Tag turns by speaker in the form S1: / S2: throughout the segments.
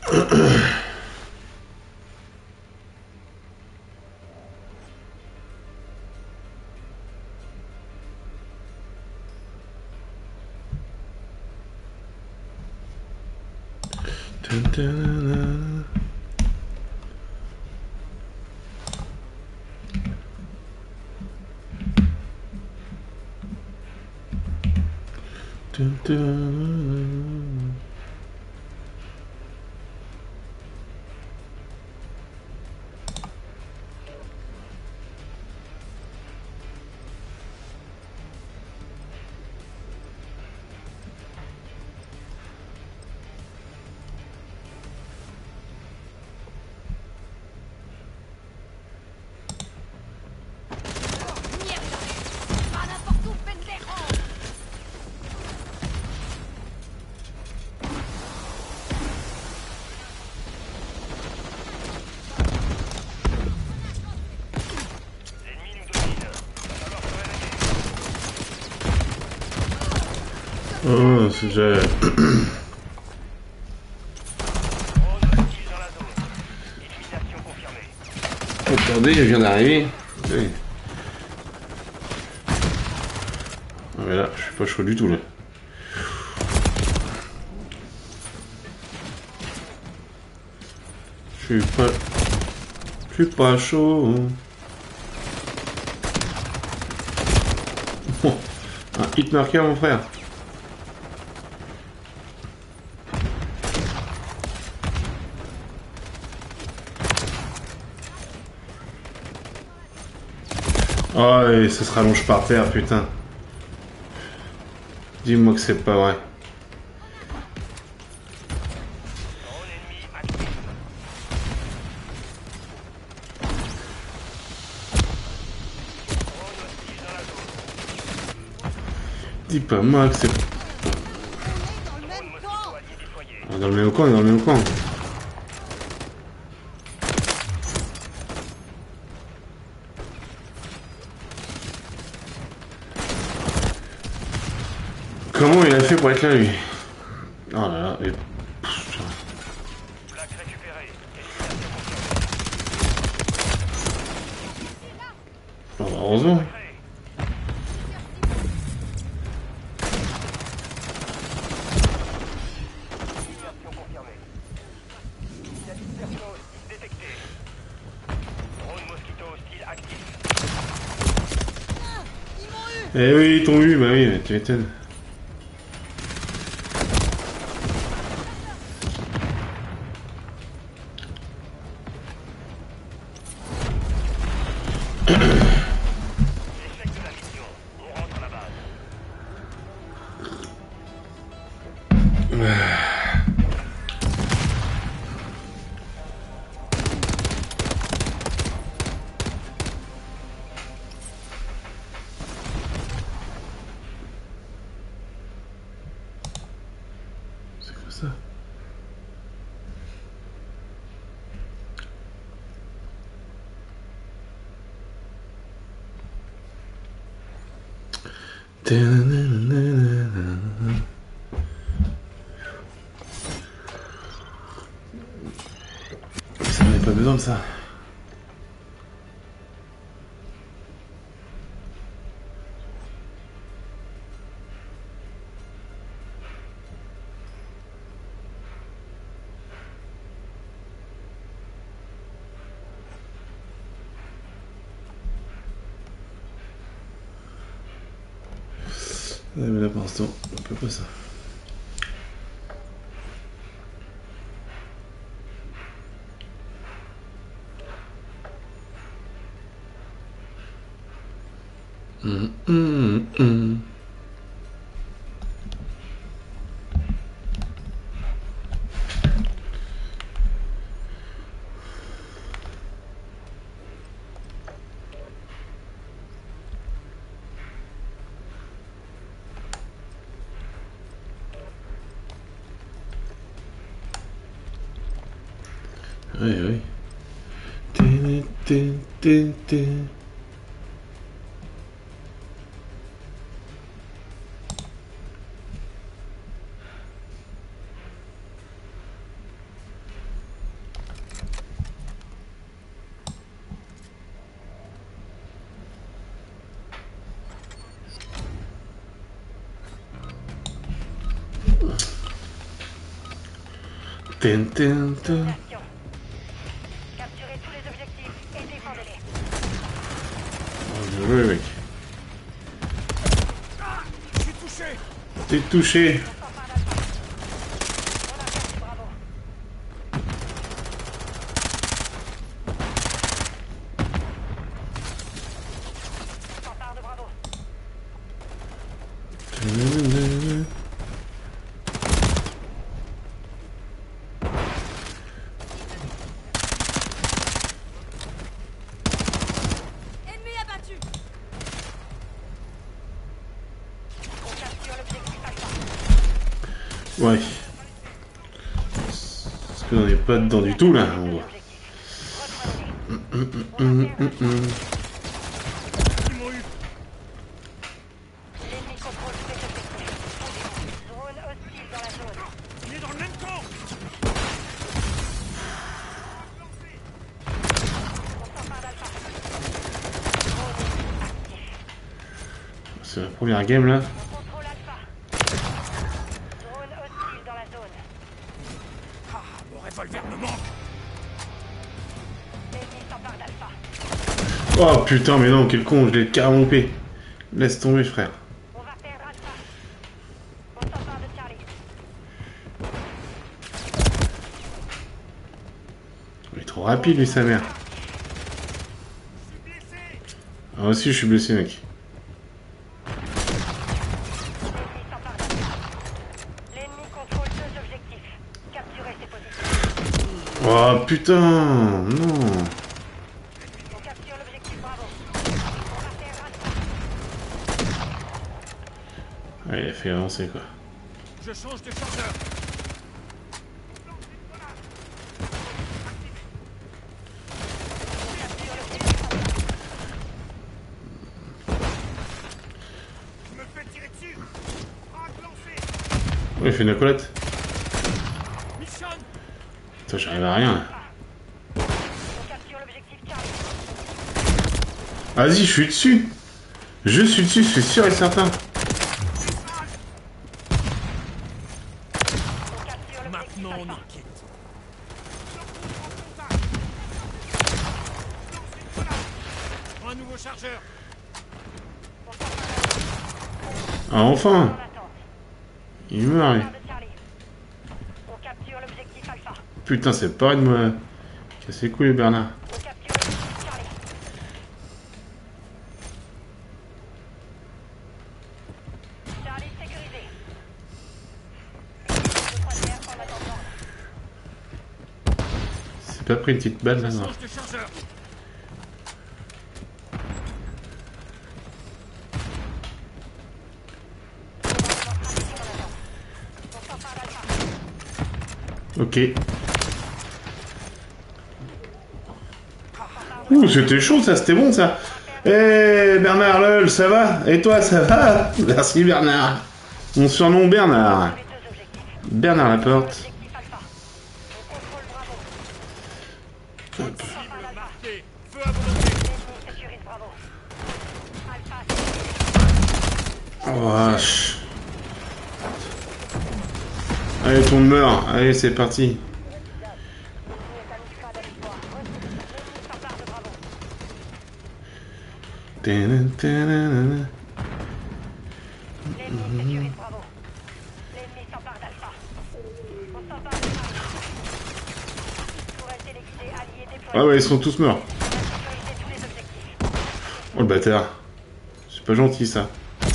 S1: Oh, c'est déjà... Attendez, je viens d'arriver. Oui. Ah mais là, je suis pas chaud du tout là. Je suis pas chaud. Oh, un hit marqué mon frère. Oh, et ça se rallonge par terre, putain. Dis-moi que c'est pas vrai. Dis pas moi que c'est... On est dans le même coin, on est dans le même coin. Comment il a fait pour être là, lui? Oh là là, et... Oh, heureusement. Eh oui, ils t'ont eu, bah oui, tu m'étonnes. C'est quoi ça? Ça n'en a pas besoin de ça. Ouais, mais là pour l'instant, on peut pas ça. Oui, oui. Tin, tin, tin.
S2: Capturez tous les objectifs et défendez-les.
S1: Oh, bien joué, mec.
S3: Je suis touché.
S1: T'es touché.
S2: On s'empare d'Alpha. On a perdu Bravo. On s'empare de Bravo.
S4: Ennemi abattu.
S2: On capture l'objectif Alpha.
S1: Ouais. Parce qu'on n'est pas dedans du tout là, on voit.
S2: Reprenez-les. On va perdre
S3: Ils m'ont eu.
S2: l'ennemi contrôle tous les objectifs. Drone hostile dans la zone.
S3: Il est dans le même camp.
S2: On s'empare d'Alpha. Drone actif.
S1: C'est la première game là.
S2: On contrôle Alpha. Drone hostile dans la zone.
S3: Ah, mon revolver me manque.
S2: L'ennemi s'empare d'Alpha.
S1: Oh putain, mais non, quel con, je l'ai carrément loupé. Laisse tomber, frère.
S2: On va perdre Alpha. On s'empare de Charlie.
S1: Il est trop rapide, lui, sa mère.
S3: Je suis blessé.
S1: Ah, moi aussi, je suis blessé, mec.
S2: L'ennemi s'empare d'Alpha. L'ennemi contrôle 2 objectifs. Capturez ces positions.
S1: Oh putain, non.
S2: On capture l'objectif Bravo. On va perdre Alpha.
S1: Ah, il a fait avancer, quoi.
S3: Je change de chargeur.
S2: On capture l'objectif Alpha.
S3: Je me fais tirer dessus. Frappe lancée.
S1: Oh, il fait une accolade.
S3: Mission.
S1: Putain, j'arrive à rien, là.
S2: On capture l'objectif Charlie.
S1: Vas-y, je suis dessus. Je suis dessus, c'est sûr et certain.
S2: On capture l'objectif
S3: Maintenant on
S2: Alpha.
S3: est quitte. Un nouveau chargeur.
S2: On s'empare d'Alpha.
S1: Ah, enfin.
S2: En attente.
S1: Il meurt, lui.
S2: On s'empare de Charlie. On capture l'objectif Alpha.
S1: Putain, c'est pareil de me casser les couilles, Bernard.
S2: On capture l'objectif Charlie. Charlie sécurisé. Le croisière en attendant.
S1: C'est pas pris une petite balle, là, non.
S3: Change de chargeur.
S2: On s'empare d'Alpha.
S1: Ok. Ouh, c'était chaud, ça, c'était bon, ça. Eh, Bernard lol, ça va? Et toi, ça va? Merci, Bernard. Mon surnom, Bernard.
S2: Les 2 objectifs.
S1: Bernard Laporte.
S2: Objectif Alpha. On contrôle Bravo. On s'empare d'Alpha.
S3: Marqué. Feu à volonté.
S2: L'ennemi sécurise Bravo. Alpha sécurisé.
S1: Oh, vache. Allez, tout le monde meurt. Allez, c'est parti.
S2: L'ennemi est à une pas de victoire. L'ennemi s'empare de Bravo.
S1: Tadam, tadam.
S2: L'ennemi sécurise Bravo. L'ennemi s'empare d'Alpha. On s'empare de Charlie. Tourelle téléguidée alliée déployée.
S1: Ah ouais, ils sont tous morts.
S2: On a sécurisé tous les objectifs.
S1: Oh, le bâtard. C'est pas gentil, ça.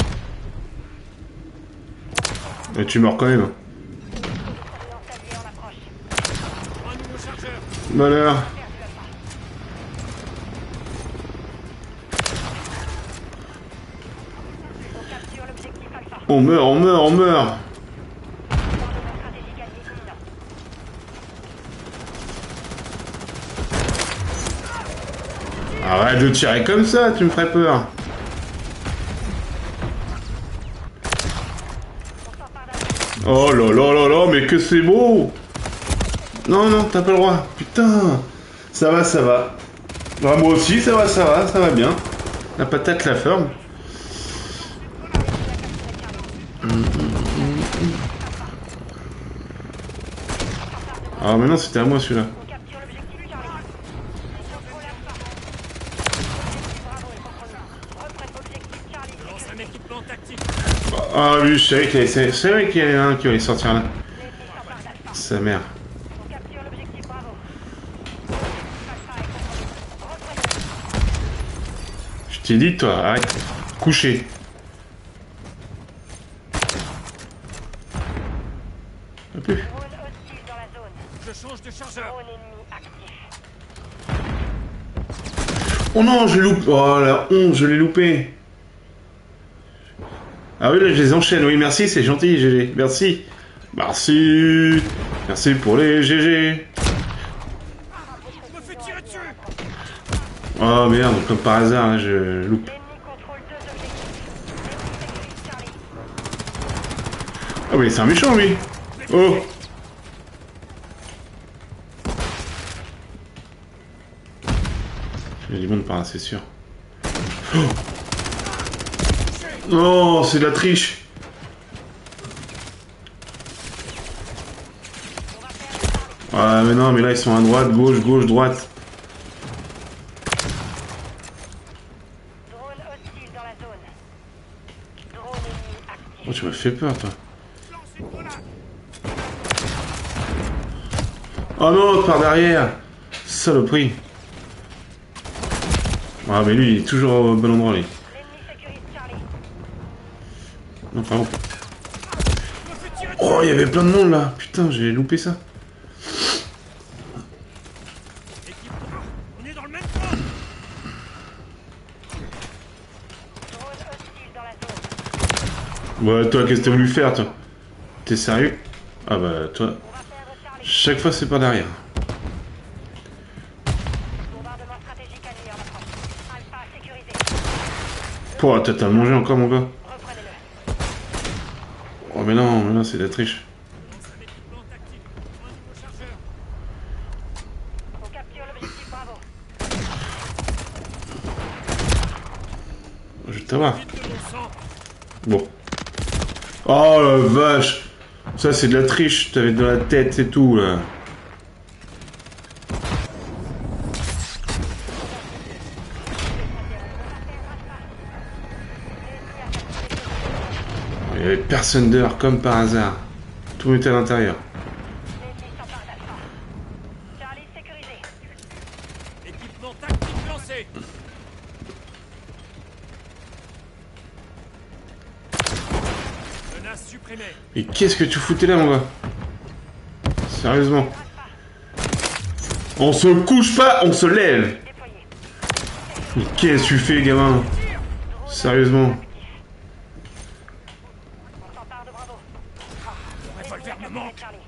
S1: Mais tu meurs quand même.
S2: Alliance alliée en approche.
S3: Un nouveau chargeur.
S1: Malheur.
S2: Perdu Alpha. On capture l'objectif Alpha.
S1: On meurt, on meurt, on meurt.
S2: Dans de nos stratégies alliées imminentes.
S1: Arrête de tirer comme ça, tu me ferais peur.
S2: On s'empare d'Alpha.
S1: Oh là là là là, mais que c'est beau. Non, non, t'as pas le droit. Putain. Ça va, ça va. Bah, moi aussi, ça va bien. La patate, la forme. Ah, mais non, c'était à moi celui-là.
S2: On capture l'objectif Charlie. On contrôle Alpha. Bravo est contre nous. Reprenne l'objectif Charlie.
S3: Je lance un équipement tactique.
S1: Ah, lui, je savais qu'il y avait un qui allait sortir là.
S2: L'ennemi s'empare d'Alpha.
S1: Sa mère.
S2: On capture l'objectif Bravo. Alpha est contre nous. Reprenez.
S1: Je t'ai dit, toi, arrête. Coucher. Pas plus.
S2: Drone hostile dans la zone.
S3: Je change de chargeur.
S2: Drone ennemi actif.
S1: Oh non, je l'ai loupé. Oh la honte, je l'ai loupé. Ah oui, là, je les enchaîne. Oui, merci, c'est gentil, GG. Merci. Merci. Merci pour les GG.
S3: Je me fais tirer dessus.
S1: Oh merde, comme par hasard, là, je loupe.
S2: L'ennemi contrôle 2 objectifs. L'ennemi sécurise Charlie.
S1: Ah oui, c'est un méchant, lui. Oh. Il y a du monde par là, c'est sûr. Oh, oh, c'est de la triche. Ah mais non, mais là ils sont à droite, gauche, gauche, droite.
S2: Drone hostile dans la zone. Drone ennemi actif.
S1: Oh, tu m'as fait peur, toi.
S3: Je lance une grenade.
S1: Oh non, par derrière. Saloperie. Ah mais lui, il est toujours au bon endroit, lui.
S2: L'ennemi sécurise Charlie.
S1: Non, pardon.
S3: Je me fais tirer dessus.
S1: Oh, il y avait plein de monde, là. Putain, j'ai loupé ça.
S3: Équipement. On est dans le même camp.
S2: Drone hostile dans la zone.
S1: Ouais, toi, qu'est-ce que t'as voulu faire, toi? T'es sérieux? Ah bah, toi,
S2: On va perdre Charlie.
S1: chaque fois, c'est par derrière.
S2: Bombardement stratégique annulé en approche. Alpha sécurisé.
S1: Pouah, t'as mangé encore, mon gars.
S2: Reprenez-le.
S1: Oh, mais non, c'est de la triche.
S3: Je lance un équipement tactique. Un nouveau chargeur.
S2: On capture l'objectif Bravo.
S1: Je vais t'avoir.
S3: Vite de mon sang.
S1: Bon. Oh, la vache. Ça, c'est de la triche. T'avais dans la tête, c'est tout, là. Il y avait personne dehors, comme par hasard. Tout était à l'intérieur.
S2: L'ennemi s'empare d'Alpha. Charlie sécurisé.
S3: Équipement tactique lancé. Menace supprimée.
S1: Mais qu'est-ce que tu foutais là, mon gars? Sérieusement. On se couche pas, on se lève.
S2: Déployé.
S1: Mais qu'est-ce que tu fais, gamin? Sérieusement.
S2: On s'empare de Bravo.
S3: Revolver me manque.
S2: Charlie.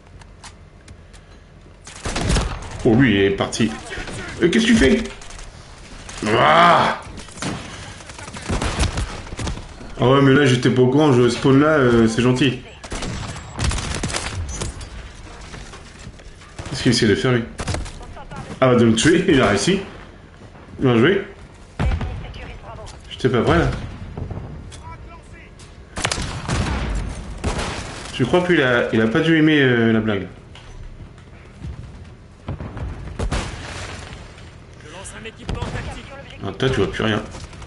S1: Oh, lui, il est parti. Qu'est-ce que tu fais? Ah! Ah ouais, mais là, j'étais pas au courant. Je spawn là, c'est gentil. Qu'est-ce qu'il essaie de faire, lui? Ah, de me tuer, il a réussi. Bien joué.
S2: L'ennemi sécurise Bravo.
S1: J'étais pas prêt, là. Je crois qu'il a pas dû aimer la blague.
S3: Je lance un équipement tactique.
S2: Sur l'objectif.
S1: Ah, toi, tu vois plus rien.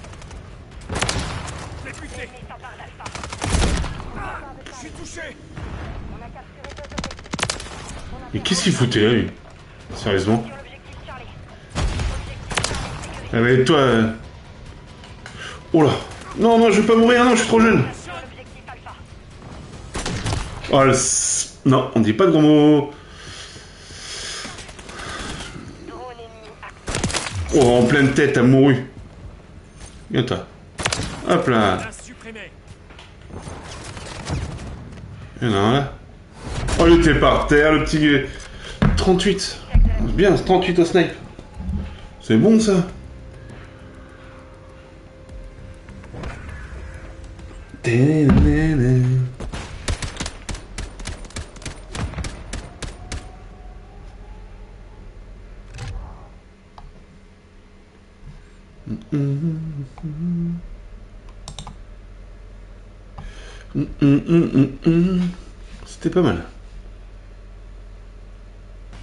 S3: Je l'ai buté.
S2: L'ennemi s'empare d'Alpha.
S3: Je suis touché.
S2: On a capturé 2 objectifs.
S1: Mais qu'est-ce qu'il foutait là, lui? Sérieusement.
S2: Sur l'objectif Charlie. Objectif Charlie sécurisé.
S1: Ah, mais toi... Oh là. Non, non, je vais pas mourir, non, je suis trop jeune.
S2: Sur l'objectif Alpha.
S1: Oh, non, on dit pas de gros mots.
S2: Drone ennemi actif.
S1: Oh, en pleine tête, t'as mouru. Viens, toi. Hop là.
S3: Menace supprimée.
S1: Il y en a un là. Oh, il était par terre, le petit... 38. C'est bien, c'est 38 au snipe. C'est bon, ça. C'était pas mal.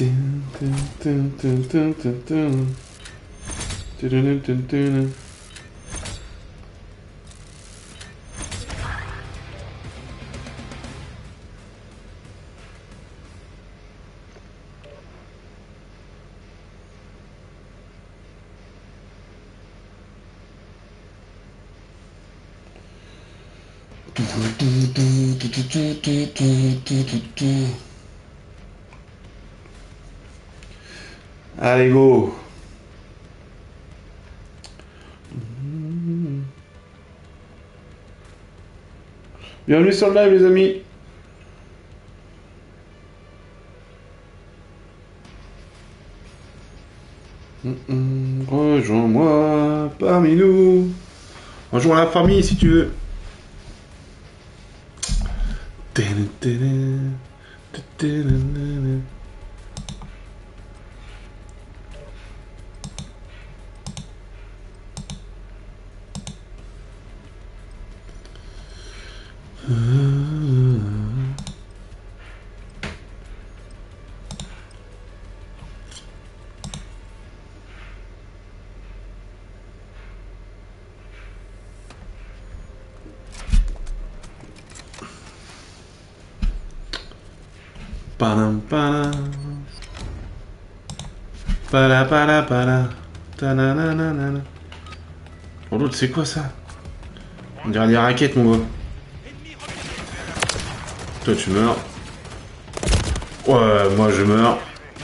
S1: Allez, go. Bienvenue sur le live, les amis. Rejoins-moi parmi nous. Rejoins la famille si tu veux. Padam, padam. Pada, pada, pada. Ta-na-na-na-na. Oh l'autre, c'est quoi ça? On dirait des raquettes, mon gars. Toi, tu meurs. Ouais, moi, je meurs.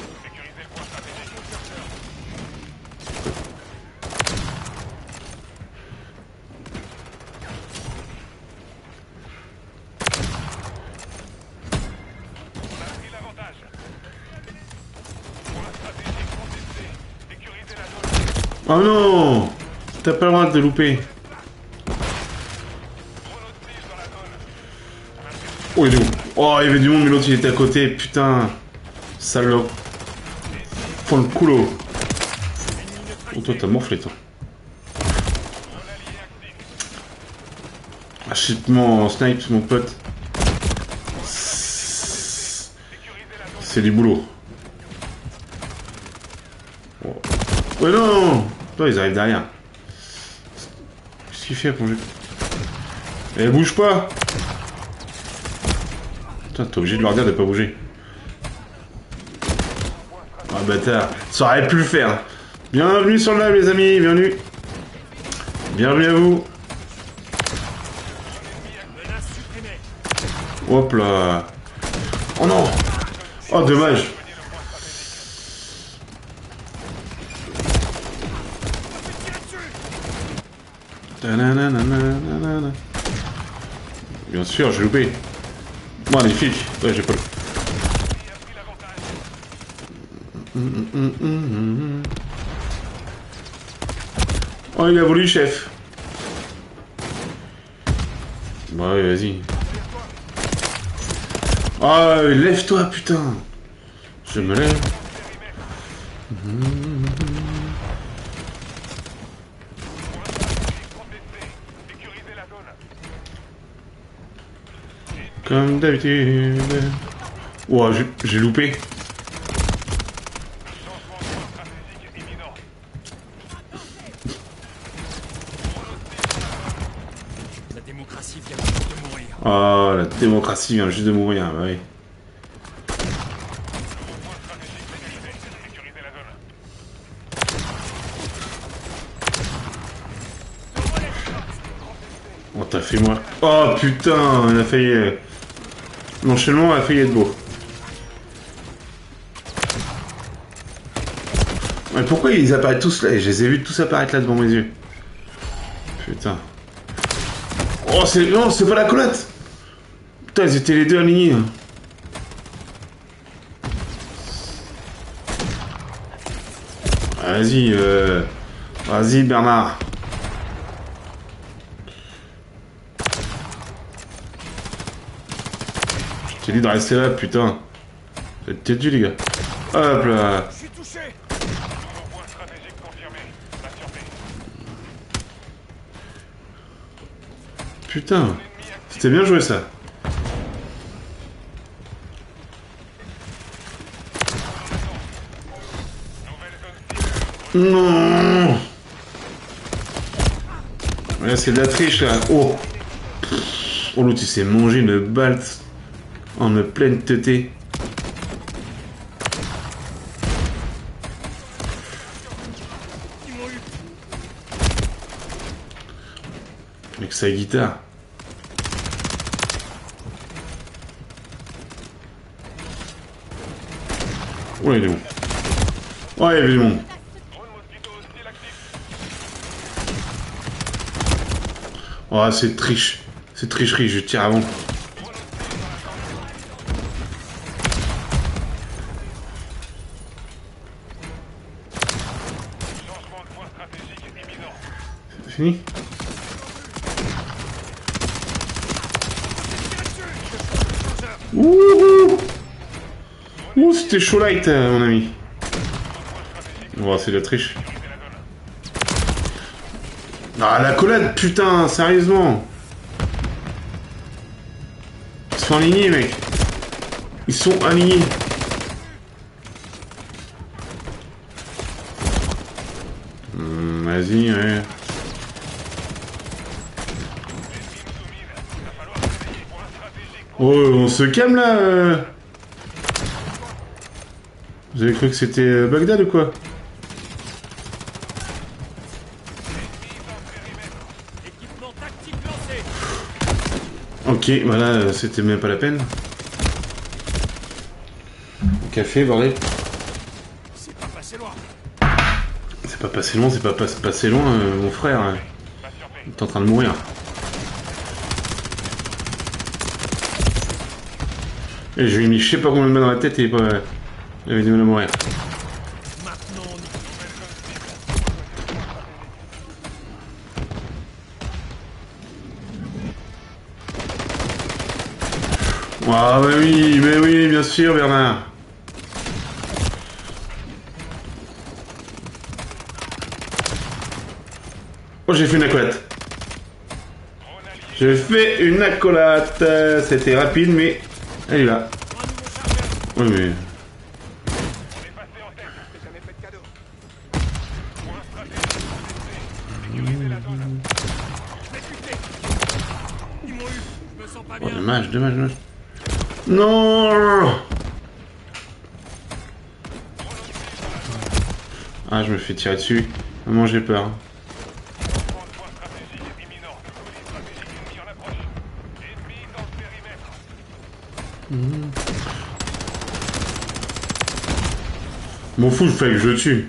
S1: Oh non! T'as pas le droit de te louper. Oh, il est où? Oh, il y avait du monde, mais l'autre il était à côté. Putain. Salope. Prends le coulo. Oh, toi, t'as morflé, toi. Ah, shit, mon snipe, mon pote. C'est du boulot. Oh. Ouais, non! Toi, ils arrivent derrière. Qu'est-ce qu'il fait à plonger? Eh, bouge pas! Putain, t'es obligé de leur dire de pas bouger. Ah, bâtard. Ça aurait pu le faire. Bienvenue sur le live, les amis. Bienvenue. Bienvenue à vous. Hop là. Oh non! Oh, dommage. Ta-na-na-na-na-na-na. Bien sûr, j'ai loupé. Magnifique. Ouais, j'ai pas le... Oh, il a voulu, chef. Bah ouais, vas-y. Ah, oh, lève-toi, putain. Je me lève. Comme d'habitude. Ouah, j'ai loupé.
S3: La démocratie vient juste de mourir.
S1: Ah, la démocratie vient juste de mourir, bah oui. Oh, t'as fait moi. Oh putain, il a failli. L'enchaînement a failli être beau. Mais pourquoi ils apparaissent tous là? Je les ai vus tous apparaître là devant mes yeux. Putain. Oh, c'est. Non, c'est pas la collate! Putain, ils étaient les deux alignés. Vas-y, vas-y, Bernard. Je t'ai dit de rester là, putain. Vous êtes têtus, les gars. Hop là.
S3: Je suis touché.
S5: Point stratégique confirmé. Patientez.
S1: Putain. C'était bien joué, ça. Non. Ouais, c'est de la triche là. Oh. Oh, l'autre il s'est mangé une balle en pleine teuté. Avec sa guitare. Ouais, il est bon. Ouais, il est bon. Oh, c'est triche. C'est tricherie, je tire avant. C'est fini? Ouh, ouh, c'était chaud light, mon ami. Oh, c'est de la triche. Ah, la collade, putain, sérieusement. Ils sont alignés, mec. Ils sont alignés. Vas-y, ouais. Oh, on se calme là. Vous avez cru que c'était Bagdad ou quoi? Ok, voilà, c'était même pas la peine. Café, bordel.
S3: C'est pas passé loin.
S1: C'est pas passé loin, c'est pas passé loin, mon frère. T'es en train de mourir. Et je lui ai mis je sais pas combien de balles dans la tête et il avait du mal à mourir. Ah bah oui, mais oui, bien sûr, Bernard. Oh, j'ai fait une accolade. J'ai fait une accolade. C'était rapide, mais elle est là. Oui, mais... Oh, dommage, dommage, dommage. Non! Ah, je me fais tirer dessus. Maman, j'ai peur. M'en fous, il fallait que je le tue.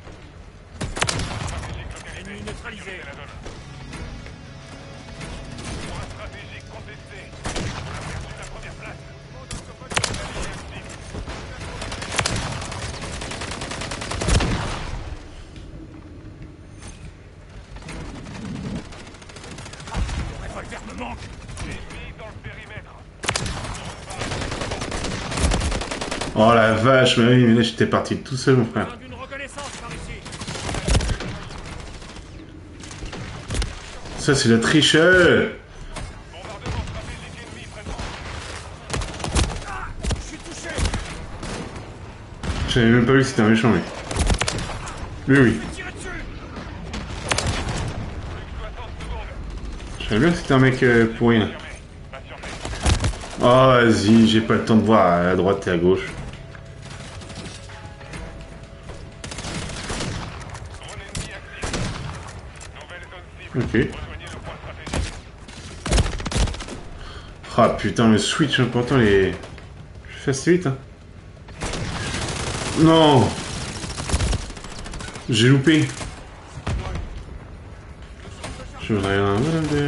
S1: Oh la vache, mais oui, mais là j'étais parti tout seul, mon frère. Ça, c'est la triche. J'avais même pas vu que c'était un méchant, mec. Oui, oui. Je savais bien que c'était un mec pourri, là. Oh, vas-y, j'ai pas le temps de voir à droite et à gauche. Ok. Ah putain, le switch, hein, pourtant les... Je fais assez vite, hein. Non! J'ai loupé. Je voudrais un...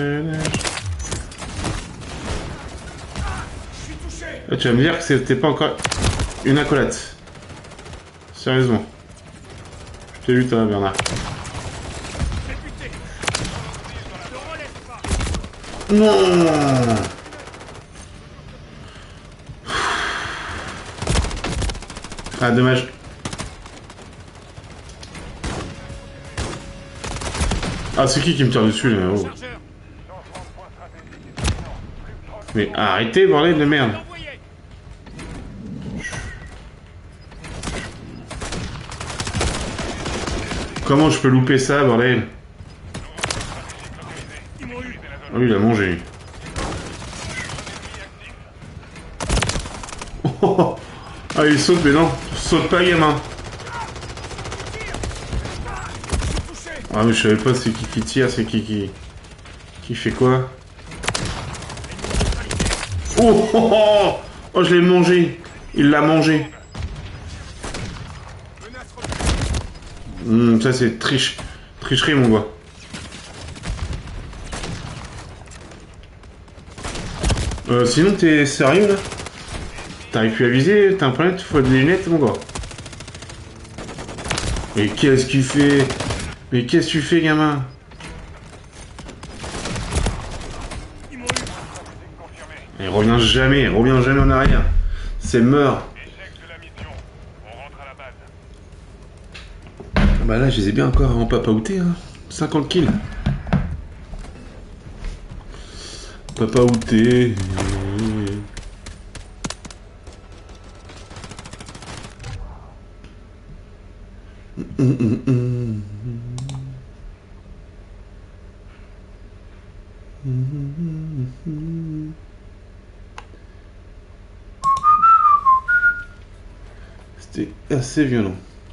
S1: Ah, tu vas me dire que c'était pas encore une accolade. Sérieusement. Je t'ai vu toi, Bernard. Non! Ah, dommage. Ah, c'est qui me tire dessus, là? Oh. Mais arrêtez, bordel de merde. Comment je peux louper ça, bordel? Ah oui, il a mangé. Oh, ah, il saute, mais non. Saute pas, gamin. Ah, mais je savais pas c'est qui tire, c'est qui fait quoi? Oh, oh, oh, oh, je l'ai mangé. Il l'a mangé. Ça, c'est tricherie, mon gars. Sinon, t'es sérieux, là? T'arrives plus à viser? T'as un problème? Il faut des lunettes, mon gars. Mais qu'est-ce qu'il fait? Mais qu'est-ce que tu fais, gamin? Il revient jamais en arrière. C'est mort.
S5: Échec de la mission. On rentre à la base.
S1: Bah là, je les ai bien encore en papaouté, hein. 50 kills. Papaouté. C'était assez violent.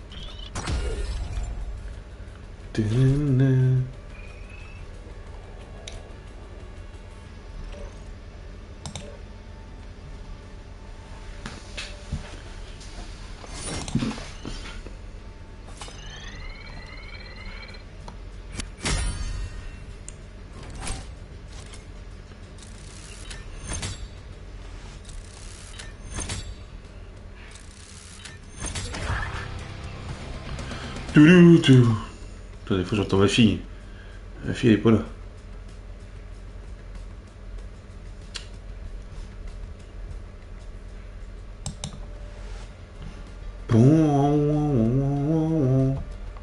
S1: Attends, des fois j'entends ma fille. Ma fille elle est pas là. Bon.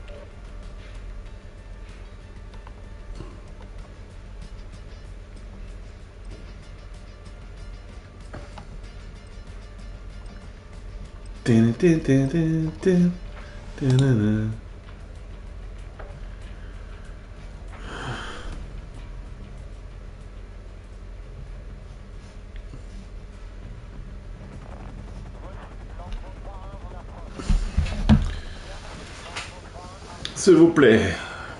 S1: S'il vous plaît.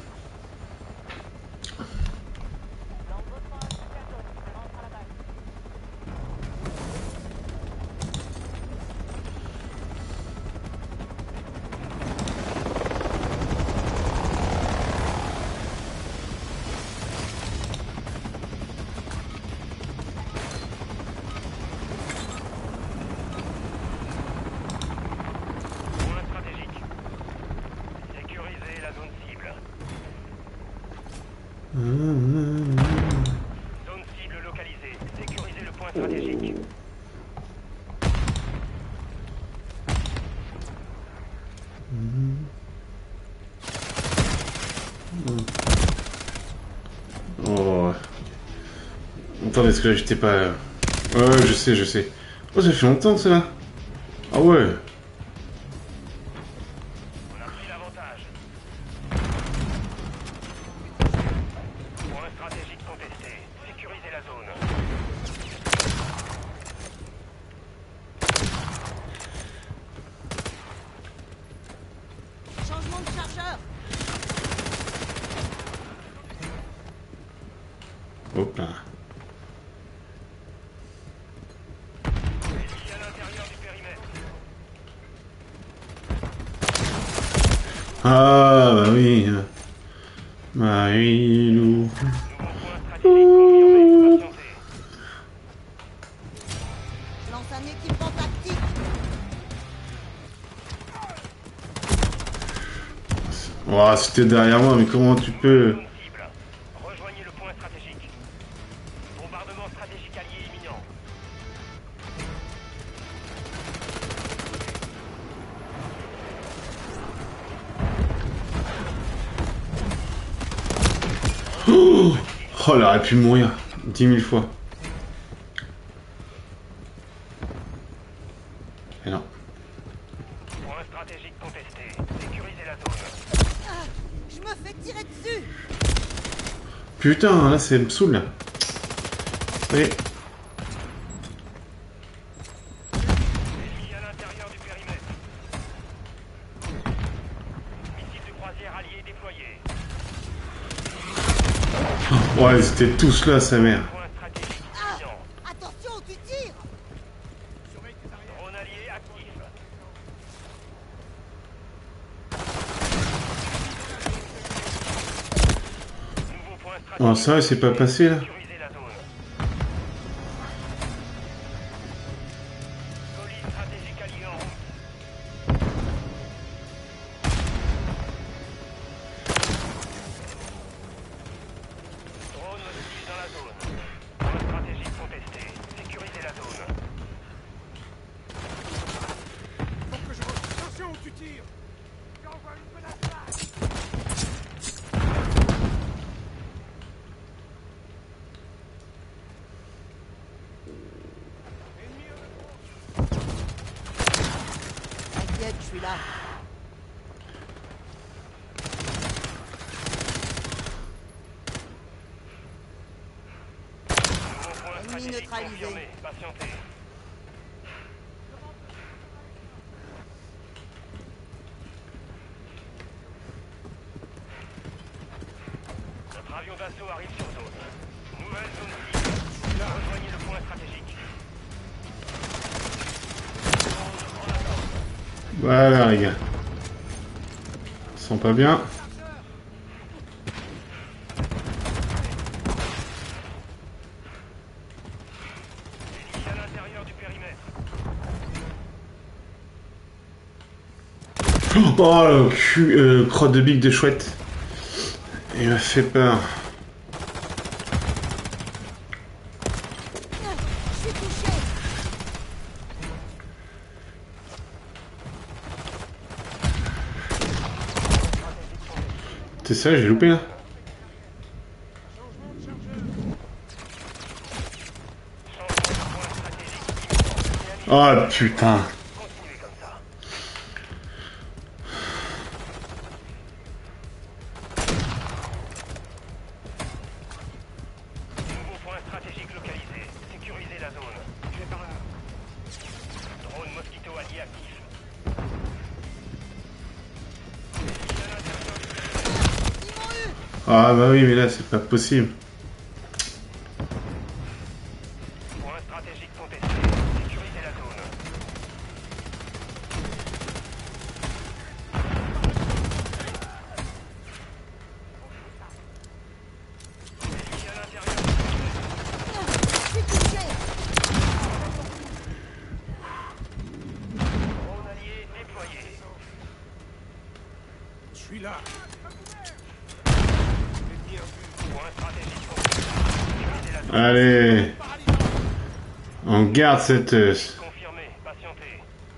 S2: Point stratégique. Sécurisez la zone cible. Zone cible localisée. Sécurisez le point stratégique.
S1: Oh. Attendez, est-ce que là j'étais pas. Ouais, je sais. Oh, ça fait longtemps ça là. Ah ouais.
S2: On a pris l'avantage. Point stratégique contesté. Sécurisez la zone.
S4: Changement de chargeur.
S1: Hop là.
S2: Ennemis à l'intérieur du périmètre.
S1: Ah bah oui. Bah oui, loup.
S2: Nouveau point stratégique confirmé. Patientez.
S4: Lance un équipement tactique.
S1: Oh, c'était derrière moi, mais comment tu peux.
S2: Zone cible. Rejoignez le point stratégique. Bombardement stratégique allié imminent.
S1: Oh, elle aurait pu mourir 10 000 fois. Et non.
S2: Point stratégique contesté. Sécurisez la zone.
S1: Putain, là, c'est me saoule, là. Oui.
S5: Ennemi à l'intérieur du périmètre. Missile de croisière allié déployé.
S1: Ouais, ils étaient tous là, sa mère.
S5: Point stratégique imminent.
S4: Attention, tu tires.
S5: Drone allié actif. Nouveau point stratégique.
S1: Oh, ça, c'est pas passé, là.
S5: Sécuriser la zone. Colis stratégique allié en route. Drone hostile dans la zone. Point stratégique contesté. Sécurisez la zone.
S3: Attention où tu tires. J'envoie une menace flash.
S4: T'inquiète, je suis là.
S5: Nouveau point
S4: Ennemi
S5: stratégique
S4: neutralisé.
S5: confirmé. Patientez. Notre avion d'assaut arrive sur zone. Nouvelle zone cible. Rejoignez le point stratégique.
S1: Voilà, les gars. Ils sont pas bien.
S5: Ennemi à l'intérieur du périmètre.
S1: Oh, le cul, crotte de bique de chouette. Il m'a fait peur.
S4: Je suis touché.
S1: C'est ça, j'ai loupé, là. Oh, putain.
S5: Continuez comme ça. Nouveau point stratégique localisé. Sécurisez la zone. Je vais par là. Drone Mosquito allié actif.
S4: Ils m'ont eu.
S1: Ah, bah oui, mais là, c'est pas possible.
S5: Point stratégique contesté. Sécurisez la zone. Ennemi à l'intérieur.
S4: Je suis touché.
S5: Drone allié déployé.
S3: Je suis là.
S5: Point stratégique contesté. Sécurisez la zone.
S1: Allez. On garde cette...
S5: Confirmé. Patientez.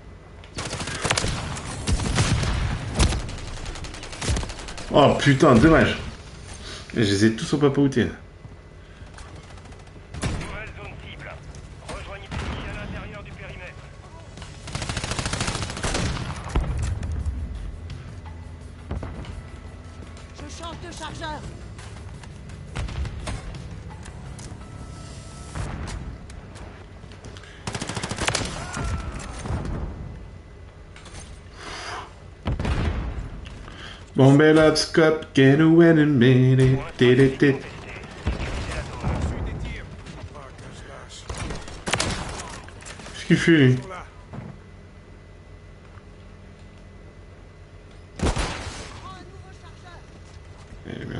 S1: Oh, putain, dommage. Je les ai tous au papouté.
S5: Nouvelle zone cible. Rejoignez l'ennemi à l'intérieur du périmètre.
S4: Je change de chargeur.
S1: Bon, ben là, scope, get away and made it.
S5: Point stratégique
S1: Télété.
S5: contesté. Sécurisez la zone.
S3: Suis des tirs. Pas que je lâche.
S1: Qu'est-ce qu'il fait, lui?
S3: Ils sont là.
S4: Prends un nouveau chargeur.
S1: Eh bien.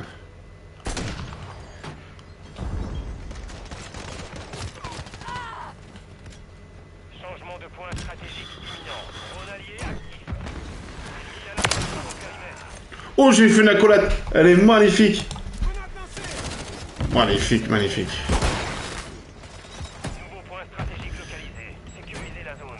S5: Changement de point stratégique imminent. Drone allié actif. Ennemi à l'intérieur du périmètre.
S1: Oh, j'ai fait une accolade. Elle est magnifique.
S3: Grenade lancée.
S1: Magnifique, magnifique.
S5: Nouveau point stratégique localisé. Sécurisez la zone.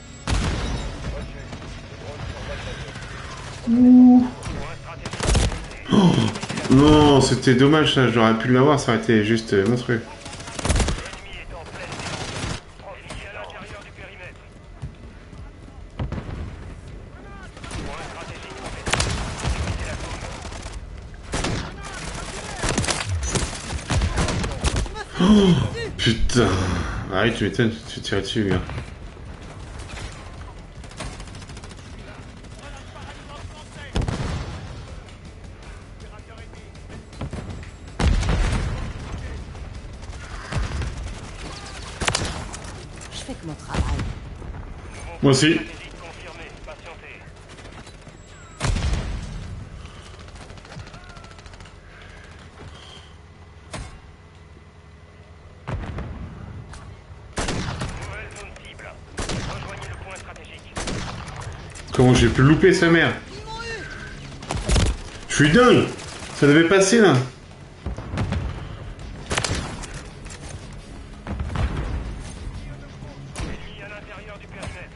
S5: Point stratégique contesté.
S1: Non, c'était dommage, ça. J'aurais pu l'avoir, ça aurait été juste monstrueux.
S5: L'ennemi est en pleine défense. Profilé à l'intérieur du périmètre. Point stratégique contesté. Sécurisez la zone.
S1: Putain. Ah oui, tu m'étonnes, tu tires dessus, gars.
S4: Je fais que mon travail.
S1: Moi aussi.
S5: Stratégie confirmée. Patientez. Nouvelle zone cible. Rejoignez le point stratégique.
S1: Comment j'ai pu louper sa mère?
S4: Ils m'ont eu.
S1: Je suis dingue. Ça devait passer là.
S5: Ennemi à l'intérieur du périmètre.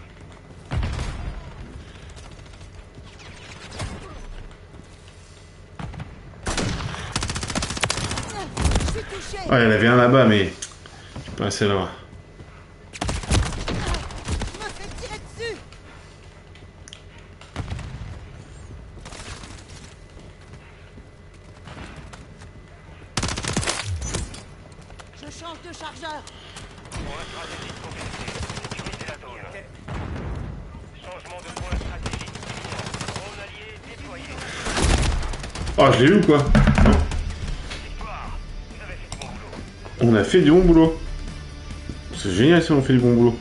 S4: Je suis touché.
S1: Ah, il y en avait un là-bas, mais je suis pas assez là.
S4: Je me fais tirer dessus. Je change de chargeur.
S5: Point stratégique complété. Sécurisez la zone. Changement de point stratégique. Drone allié déployé.
S1: Oh, je l'ai eu ou quoi? Non.
S5: Victoire. Vous avez fait du bon boulot.
S1: On a fait du bon boulot. C'est génial si on fait du bon boulot.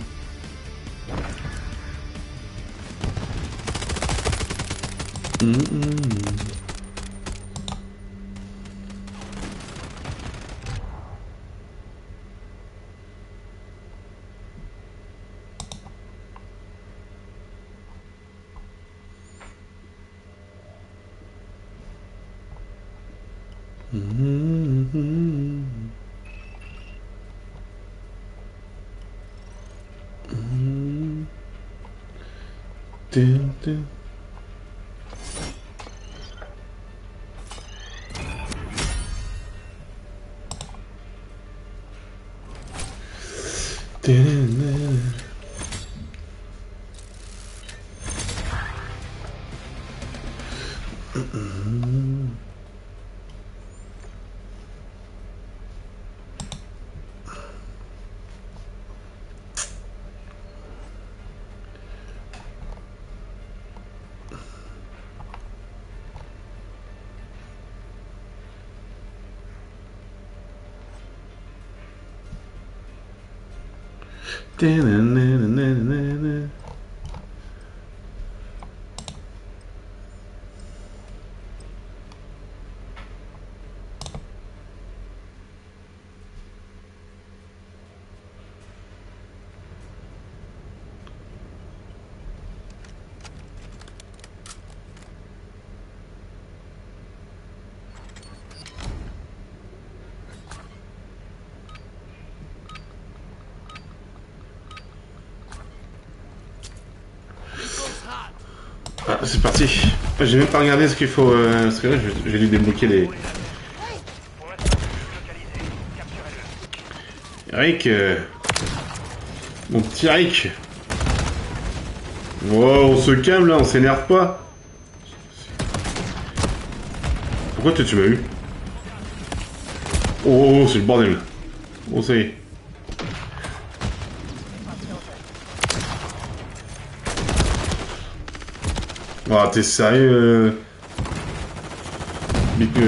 S1: Dun, dun. Dun, dun. Dun-dun-dun-dun-dun-dun. Ah, c'est parti. J'ai même pas regardé ce qu'il faut. Parce que là, j'ai dû débloquer les.
S5: Point stratégique localisé. Capturez-le.
S1: Rick. Mon petit Rick. Oh, on se calme là, on s'énerve pas. Pourquoi toi, tu m'as eu? Oh, c'est le bordel. Oh, ça y est. Ah, t'es sérieux? Big,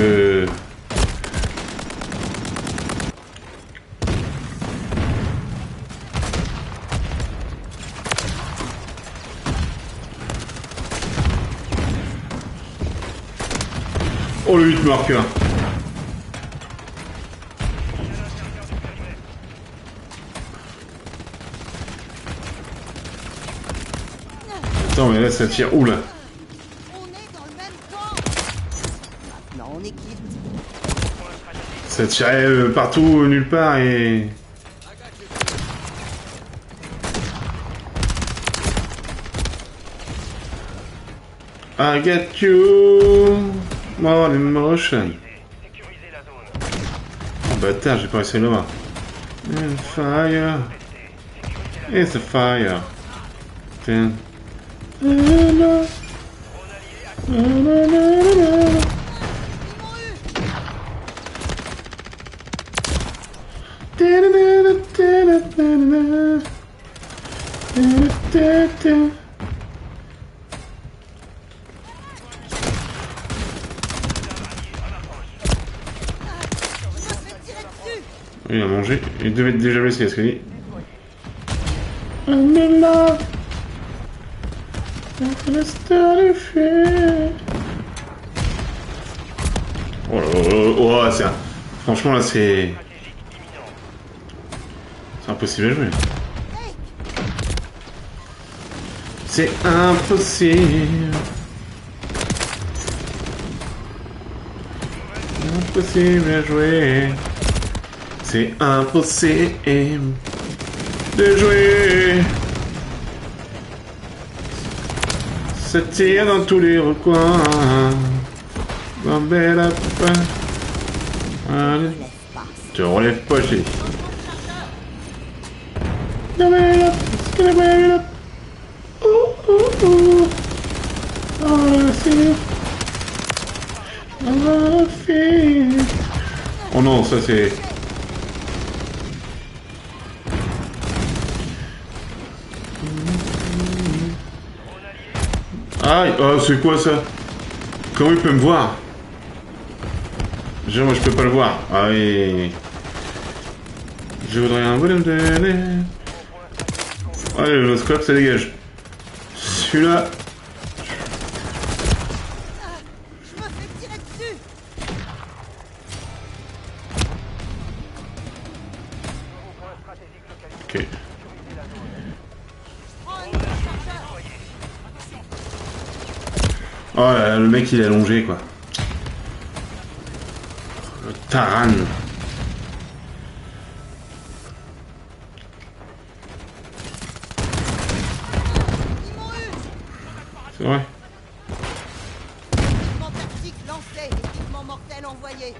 S1: Oh, le 8 marqueur. Attends, mais là, ça tire. Oula.
S4: On est dans le même camp. Maintenant, on est quitte.
S1: Ça tirait partout, nulle part et. I got you. More emotion.
S5: Sécurisez la zone.
S1: Oh bâtard, j'ai pas réussi à le voir. And fire. It's a fire. Tiens.
S4: Ils m'ont eu.
S1: Il a mangé, il devait être déjà blessé, est-ce qu'il dit? On est là. Oh là là, oh, c'est... Franchement là c'est... C'est impossible à jouer. C'est impossible. Impossible à jouer. C'est impossible de jouer. Ça tire dans tous les recoins. Belle allez. Te relève pas, j'ai. Oh non, ça c'est... Aïe, oh c'est quoi ça? Comment il peut me voir? Genre, moi je peux pas le voir. Ah oui. Je voudrais un volume de... Allez, le scope ça dégage. Celui-là.
S4: Je me fais tirer dessus.
S1: Ok. Oh là là, le mec il est allongé quoi. Le Taran. C'est vrai.
S4: Équipement tactique lancé. Équipement mortel envoyé.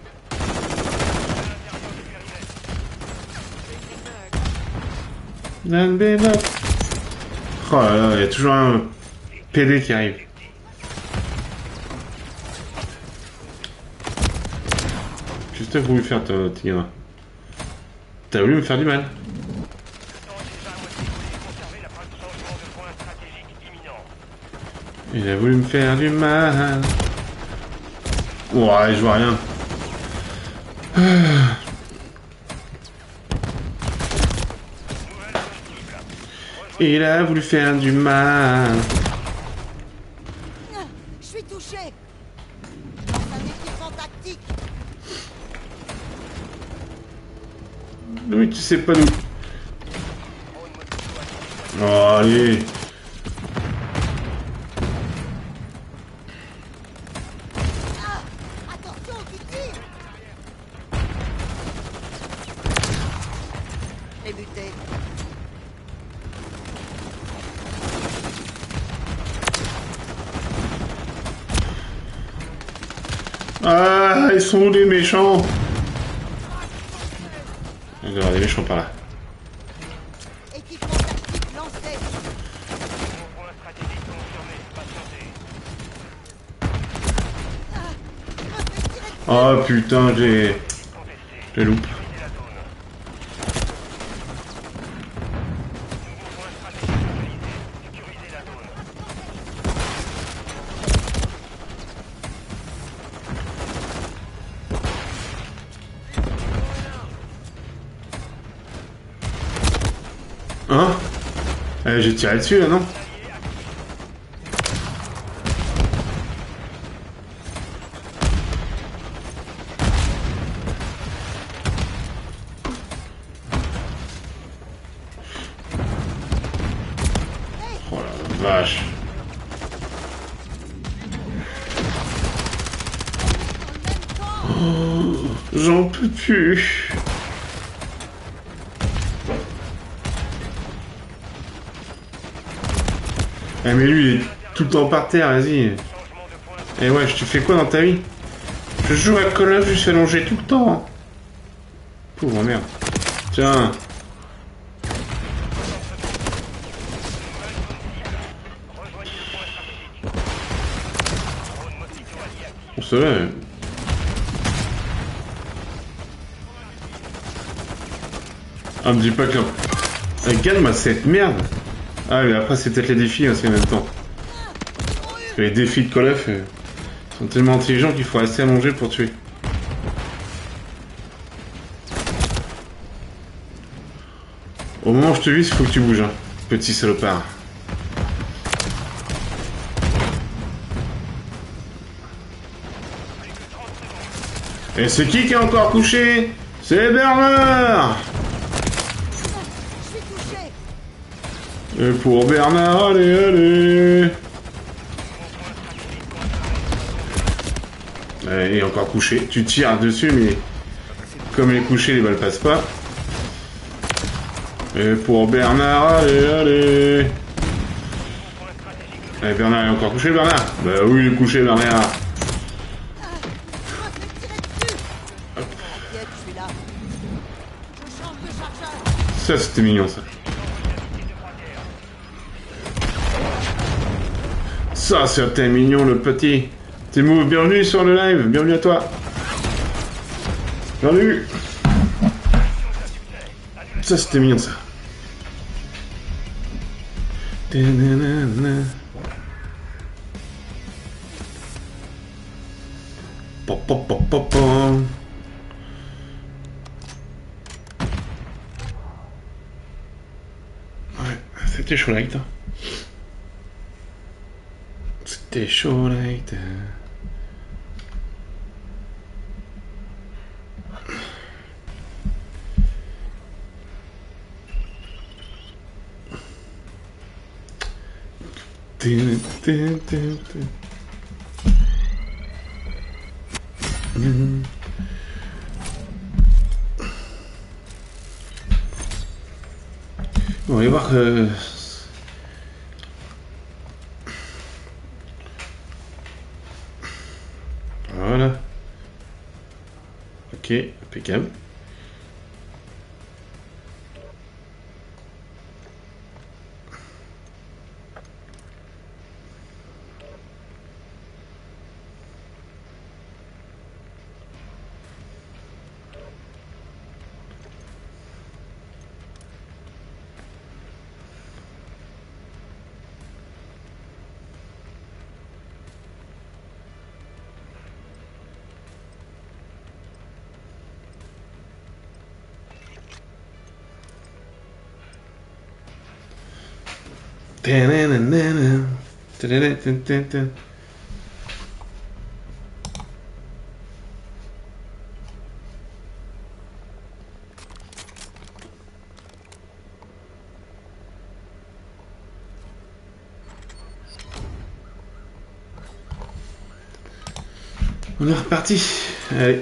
S1: Oh là là, il y a toujours un PD qui arrive. Qu'est-ce que t'as voulu faire, petit gamin? T'as voulu me faire du mal. Il a voulu me faire du mal. Ouais, je vois rien. Il a voulu faire du mal.
S4: Je suis touché. Lance un équipement tactique.
S1: Oui, tu sais pas nous. Oh, allez.
S4: Attention, qui tire. Et buté.
S1: Ah, ils sont où les méchants? Il doit y avoir des méchants par là.
S4: Équipement tactique lancé.
S5: Point stratégique confirmé. Patientez.
S4: Je me fais tirer dessus.
S1: Oh putain, j'ai loupé.
S5: Visez la zone. Point stratégique localisé. Sécurisez la zone.
S1: Hein? J'ai tiré dessus là, non? Oh la vache. Oh, j'en peux plus. Eh mais lui il est tout le temps par terre, vas-y. Eh ouais, tu fais quoi dans ta vie? Je joue à Call of, je suis allongé tout le temps. Pauvre merde. Tiens. On se lève. Ah, me dis pas que... Regarde-moi cette merde. Ah, mais après, c'est peut-être les défis aussi en même temps. Parce que les défis de Call of sont tellement intelligents qu'il faut rester allongé pour tuer. Au moment où je te vise, il faut que tu bouges, hein, petit salopard. Et c'est qui est encore couché? C'est Bernard!
S4: Je suis touché.
S1: Et pour Bernard, allez, allez! Il est encore couché. Tu tires dessus, mais comme il est couché, les balles passent pas. Et pour Bernard, allez, allez! Et Bernard est encore couché, Bernard? Bah oui, il est couché, Bernard.
S4: T'inquiète, je suis là. Je change de chargeur.
S1: Ça, c'était mignon, ça. Ça, c'était mignon, le petit. T'es move, bienvenue sur le live, bienvenue à toi. Bienvenue. Ça, c'était mignon, ça. Pop, pop, pop, pop, pop. Ouais, c'était chaud light. C'était chaud light. On va aller voir que... Voilà. Ok, impeccable. On est reparti. Allez.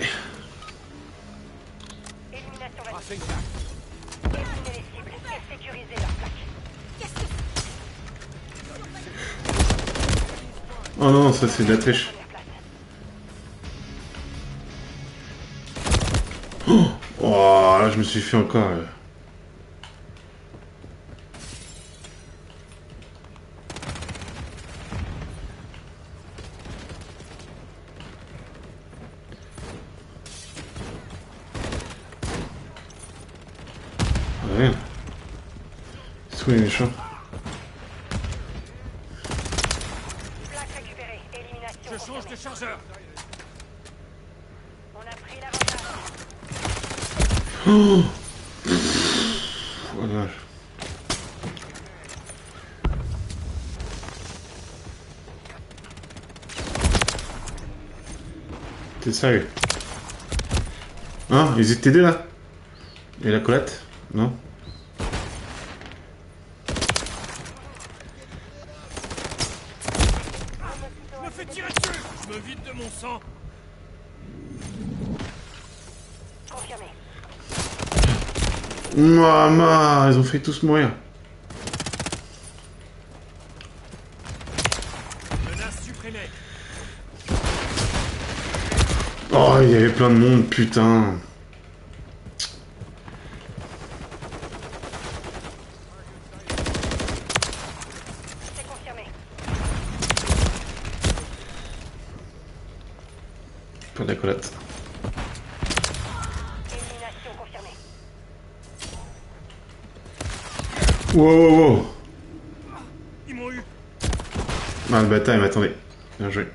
S2: Élimination validée. Éliminer les cibles et sécuriser leur plaque.
S1: Oh non, ça c'est de la triche. Oh, là je me suis fait encore... Ouais. C'est où les méchants?
S2: Plaque récupérée. Élimination.
S3: Je change de chargeur.
S2: On a pris l'avantage.
S1: Oh, oh la vache. T'es sérieux? Hein? Ils étaient deux là? Et la collette? Non?
S3: Je me fais tirer dessus. Je me vide de mon sang.
S2: Confirmé.
S1: Maman, ils ont fait tous mourir.
S3: Menace supprimée.
S1: Oh, il y avait plein de monde, putain.
S2: C'est confirmé.
S1: Pas de la collette.
S2: Élimination confirmée.
S1: Wow, wow, wow. Ah, le bâtard, il m'attendait. Bien joué.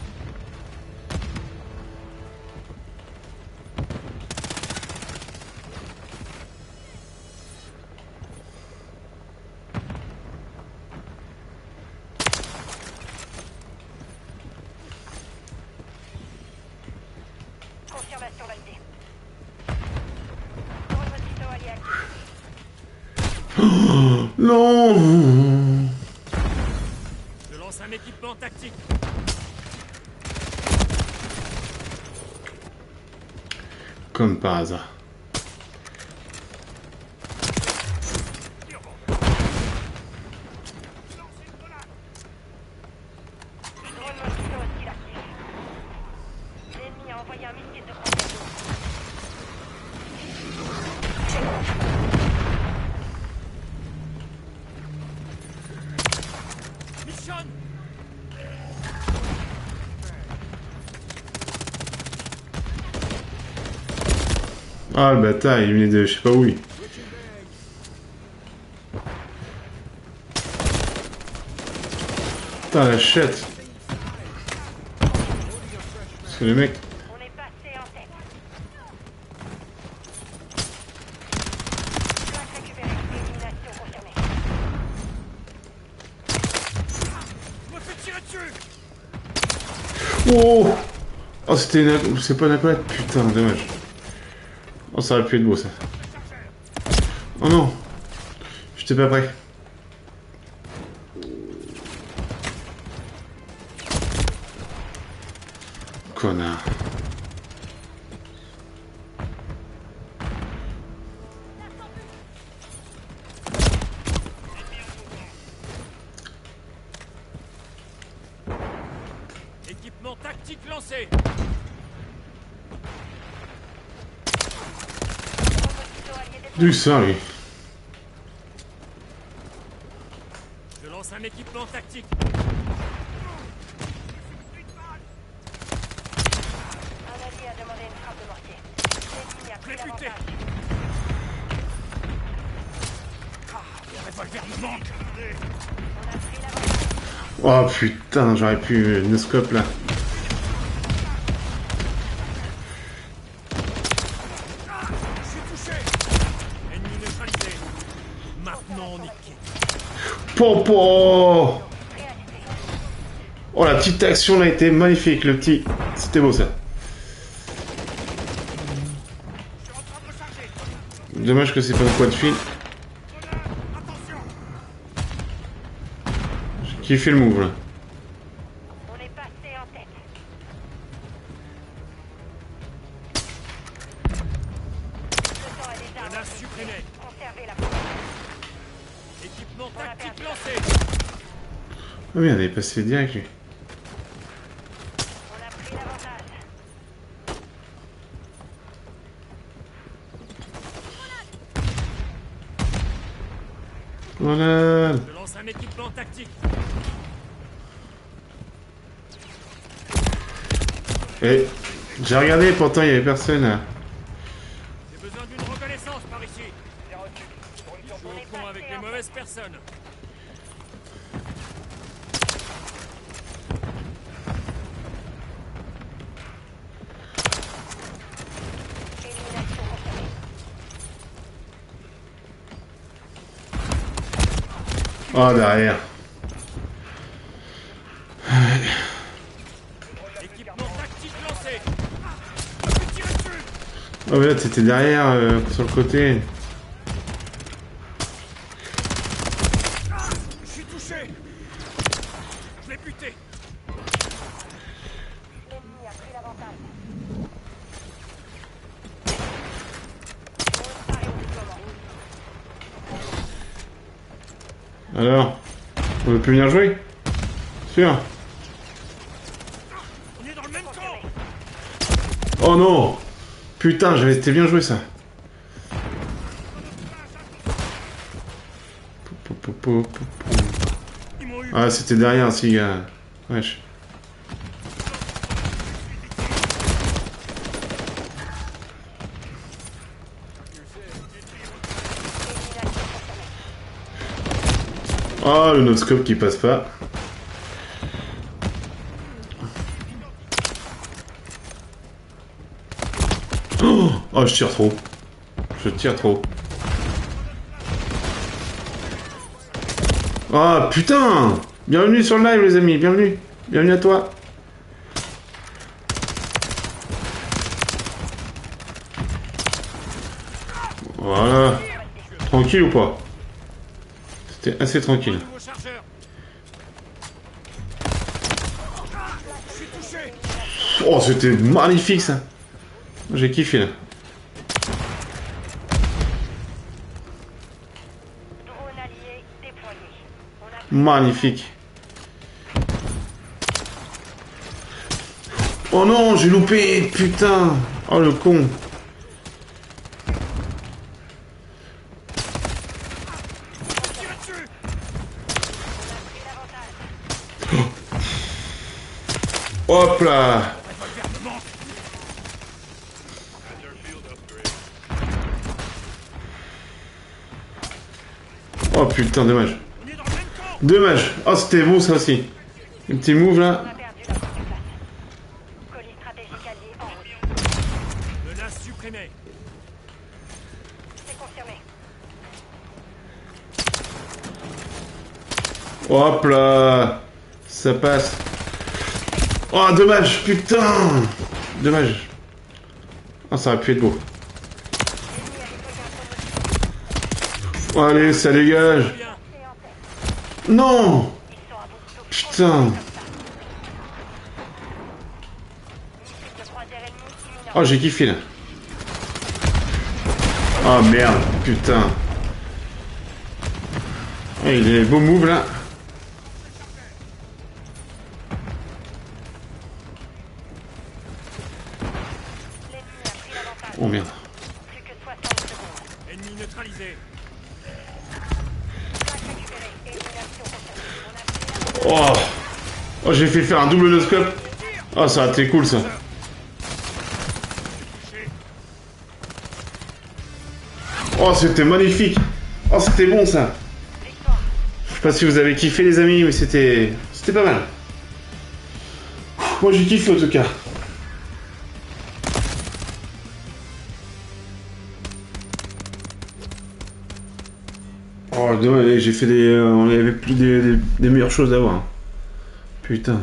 S2: Confirmation validée. Remontito allié actif.
S1: Non.
S3: Je lance un équipement tactique.
S1: Comme par hasard.
S2: Remontito hostile actif. L'ennemi a envoyé un missile de protection.
S3: Mission.
S1: Ah, le bâtard, il venait de je sais pas où. Putain, la chette. Parce que le mec...
S2: On est passé en tête. Plaque récupérée. Élimination confirmée.
S3: Je me fais tirer dessus.
S1: Oh. Oh, c'était une... C'est pas une accolade. Putain, dommage. Oh, ça aurait pu être beau, ça. Oh non. J'étais pas prêt. Connard.
S3: Équipement tactique lancé.
S2: Remontito allié déployé.
S1: Du sang, lui.
S3: Je lance un équipement tactique.
S2: Un allié a demandé une frappe de mortier. L'ennemi a pris
S3: Réputé.
S2: l'avantage.
S3: Le revolver me manque.
S2: On a pris l'avantage.
S1: Oh putain, j'aurais pu une scope là.
S3: Je suis touché. Ennemi neutralisé. Maintenant on est quitte.
S1: Popo. Oh, la petite action là était magnifique, le petit. C'était beau ça.
S3: Je suis en train de recharger.
S1: Dommage que c'est pas un point de fil.
S3: Attention.
S1: Qui fait le move là?
S2: On est passé en tête. Le temps est déjà
S3: Menace supprimée.
S2: conservez la position.
S3: Équipement tactique lancé.
S1: Oh merde, il est passé direct lui.
S2: On a pris l'avantage.
S1: Voilà.
S3: Je lance un équipement tactique.
S1: Et j'ai regardé, pourtant il y avait personne là.
S3: J'ai besoin d'une reconnaissance par ici. Je joue au con avec les mauvaises personnes.
S2: Élimination confirmée.
S1: Oh, derrière.
S3: Équipement tactique lancé. Je me fais tirer dessus.
S1: Oh, mais là t'étais derrière, sur le côté.
S3: Je suis touché. Je l'ai buté.
S2: L'ennemi a pris l'avantage. On est au déploiement.
S1: Alors, on veut plus venir jouer? Sûr?
S3: On est dans le même camp.
S1: Oh non! Putain, c'était bien joué ça.
S3: Ils m'ont eu.
S1: Ah, c'était derrière, si, gars. Wesh. Oh, le no-scope qui passe pas. Oh, je tire trop. Je tire trop. Oh putain! Bienvenue sur le live les amis, bienvenue. Bienvenue à toi. Voilà. Tranquille ou pas? C'était assez tranquille.
S3: Nouveau chargeur. Je suis touché.
S1: Oh, c'était magnifique ça. J'ai kiffé là.
S2: Drone allié déployé. On a
S1: Magnifique. Oh non, j'ai loupé, putain. Oh le con.
S3: Tire dessus.
S2: pris l'avantage.
S1: Hop là. Oh putain, dommage.
S3: On est dans le même camp.
S1: Dommage. Oh, c'était beau ça aussi. Le petit move là.
S2: On a perdu la première place. Colis stratégique allié en route.
S3: Menace supprimée.
S2: C'est confirmé.
S1: Hop là. Ça passe. Oh, dommage, putain. Dommage. Oh, ça aurait pu être beau. Oh, allez, ça dégage.
S3: Bien.
S1: Non.
S2: Ils sont à bout de souffle.
S1: Putain.
S2: Missile de croisière ennemi imminent.
S1: Oh, j'ai kiffé là. Oh merde, putain. Oh, il est beau move là.
S2: L'ennemi a pris l'avantage.
S1: Oh merde.
S2: Plus que 60 secondes.
S3: Ennemi neutralisé.
S2: Place récupérée. Élimination confirmée. On a pris l'avantage.
S1: Oh. Oh, j'ai fait faire un double no-scope. Oh, ça a été cool ça. Oh, c'était magnifique. Oh, c'était bon ça.
S2: Victoire.
S1: Je sais pas si vous avez kiffé les amis, mais c'était pas mal. Moi j'ai kiffé en tout cas. Oh, dommage, j'ai fait des... on avait plus des meilleures choses à voir. Hein. Putain.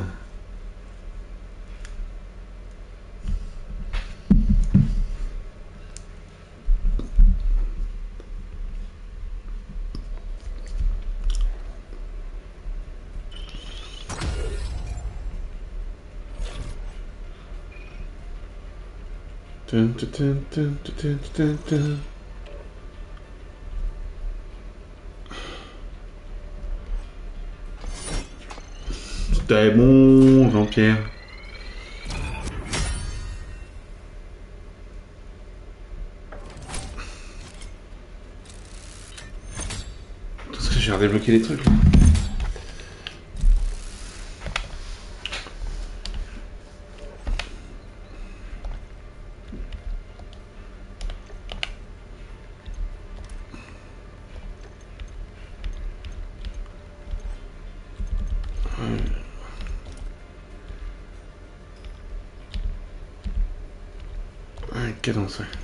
S1: Tun, tun, tun, tun, tun, tun, tun. C'était bon, Jean-Pierre. Parce que j'ai redébloqué les trucs. Cadence, ouais.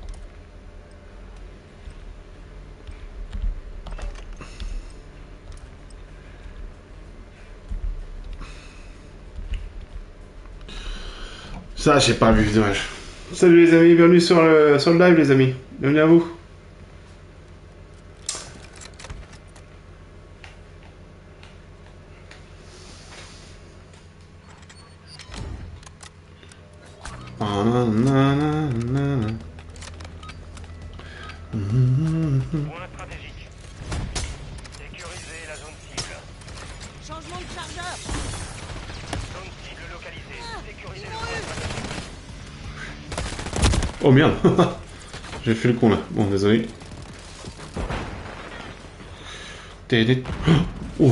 S1: Ça, j'ai pas vu, dommage. Salut les amis, bienvenue sur le live les amis. Bienvenue à vous. Ah, nanana.
S5: Point stratégique. Sécuriser la zone cible.
S4: Changement de chargeur.
S5: Zone cible localisée. Sécuriser le point stratégique.
S1: Oh merde. J'ai fait le con là. Bon, désolé. Oh.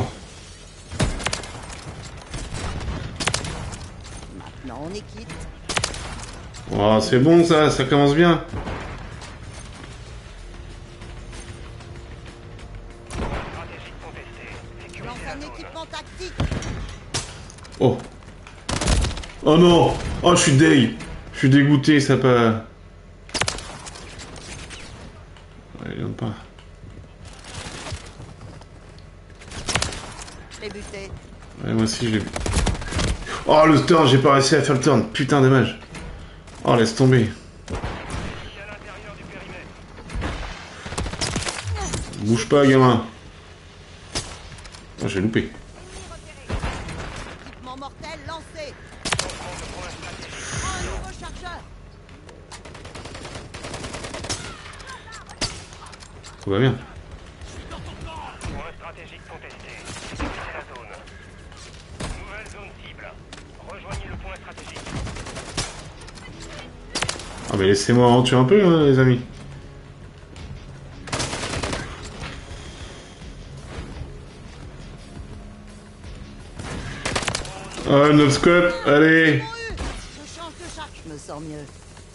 S4: Maintenant, on est quitte.
S1: Oh, c'est bon ça commence bien.
S5: Stratégique contestée.
S4: Lance
S5: Sécuriser
S4: un
S5: la zone.
S4: équipement tactique.
S1: Oh. Oh non. Oh, je suis deg. Je suis dégoûté, ça pas...
S4: Je l'ai buté.
S1: Ouais, moi aussi, je l'ai vu. Oh, le turn, j'ai pas réussi à faire le turn. Putain, dommage. Oh, laisse tomber. Bouge pas, gamin. Oh, j'ai loupé.
S4: Équipement mortel lancé. Un nouveau chargeur.
S1: Tout va bien.
S5: Point stratégique contesté. Sécurisez la zone. Nouvelle zone cible. Rejoignez le point stratégique.
S1: Ah, mais laissez-moi en tuer un peu, hein, les amis. Oh, notre scope, allez.
S4: Je change de charge. Je me sens mieux.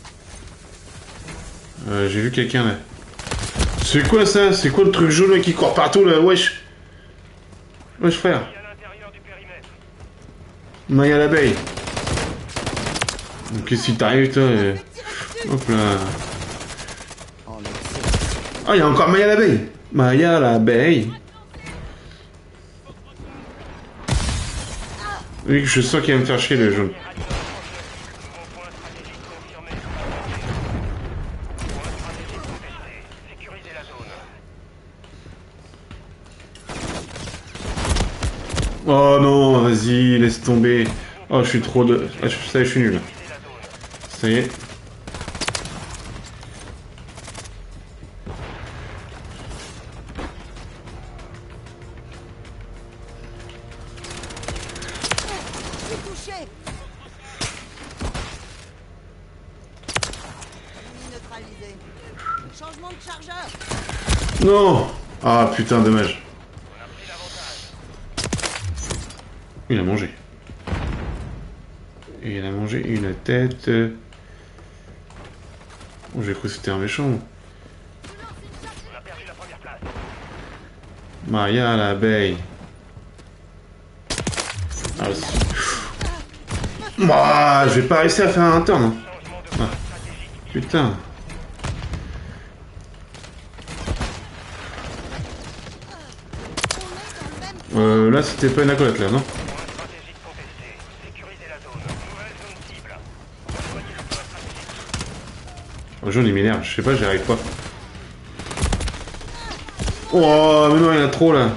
S1: J'ai vu quelqu'un là. C'est quoi ça? C'est quoi le truc jaune là, qui court partout là? Wesh. Wesh frère.
S5: À l'intérieur du périmètre.
S1: Maya l'abeille. Qu'est-ce qui t'arrive toi? Hop là.
S4: En excès.
S1: Ah, il y a encore Maya l'abeille. Maya l'abeille. Oui, je sens qu'il va me faire chier le jaune.
S5: Nouveau point stratégique confirmé. Point stratégique contesté. Sécurisez la zone.
S1: Oh non, vas-y, laisse tomber. Oh, je suis trop de... Ah, ça y est, je suis nul.
S5: Sécurisez la zone.
S1: Ça y est.
S4: Je suis touché. Ennemi neutralisé. Changement de chargeur.
S1: Non. Ah putain, dommage.
S5: On a pris l'avantage.
S1: Il a mangé. Et il a mangé une tête. Oh, j'ai cru que c'était un méchant.
S5: On a perdu la première place.
S1: Maria l'abeille. Ah, bah, je vais pas réussir à faire un turn. Hein.
S5: Changement de point stratégique.
S1: Putain. Là, c'était pas une accolade là, non?
S5: Point stratégique contesté. Sécurisez la zone. Nouvelle zone cible. Rejoignez le point stratégique.
S1: Le jaune il m'énerve, je sais pas, j'y arrive pas. Oh, mais non, il y en a trop là.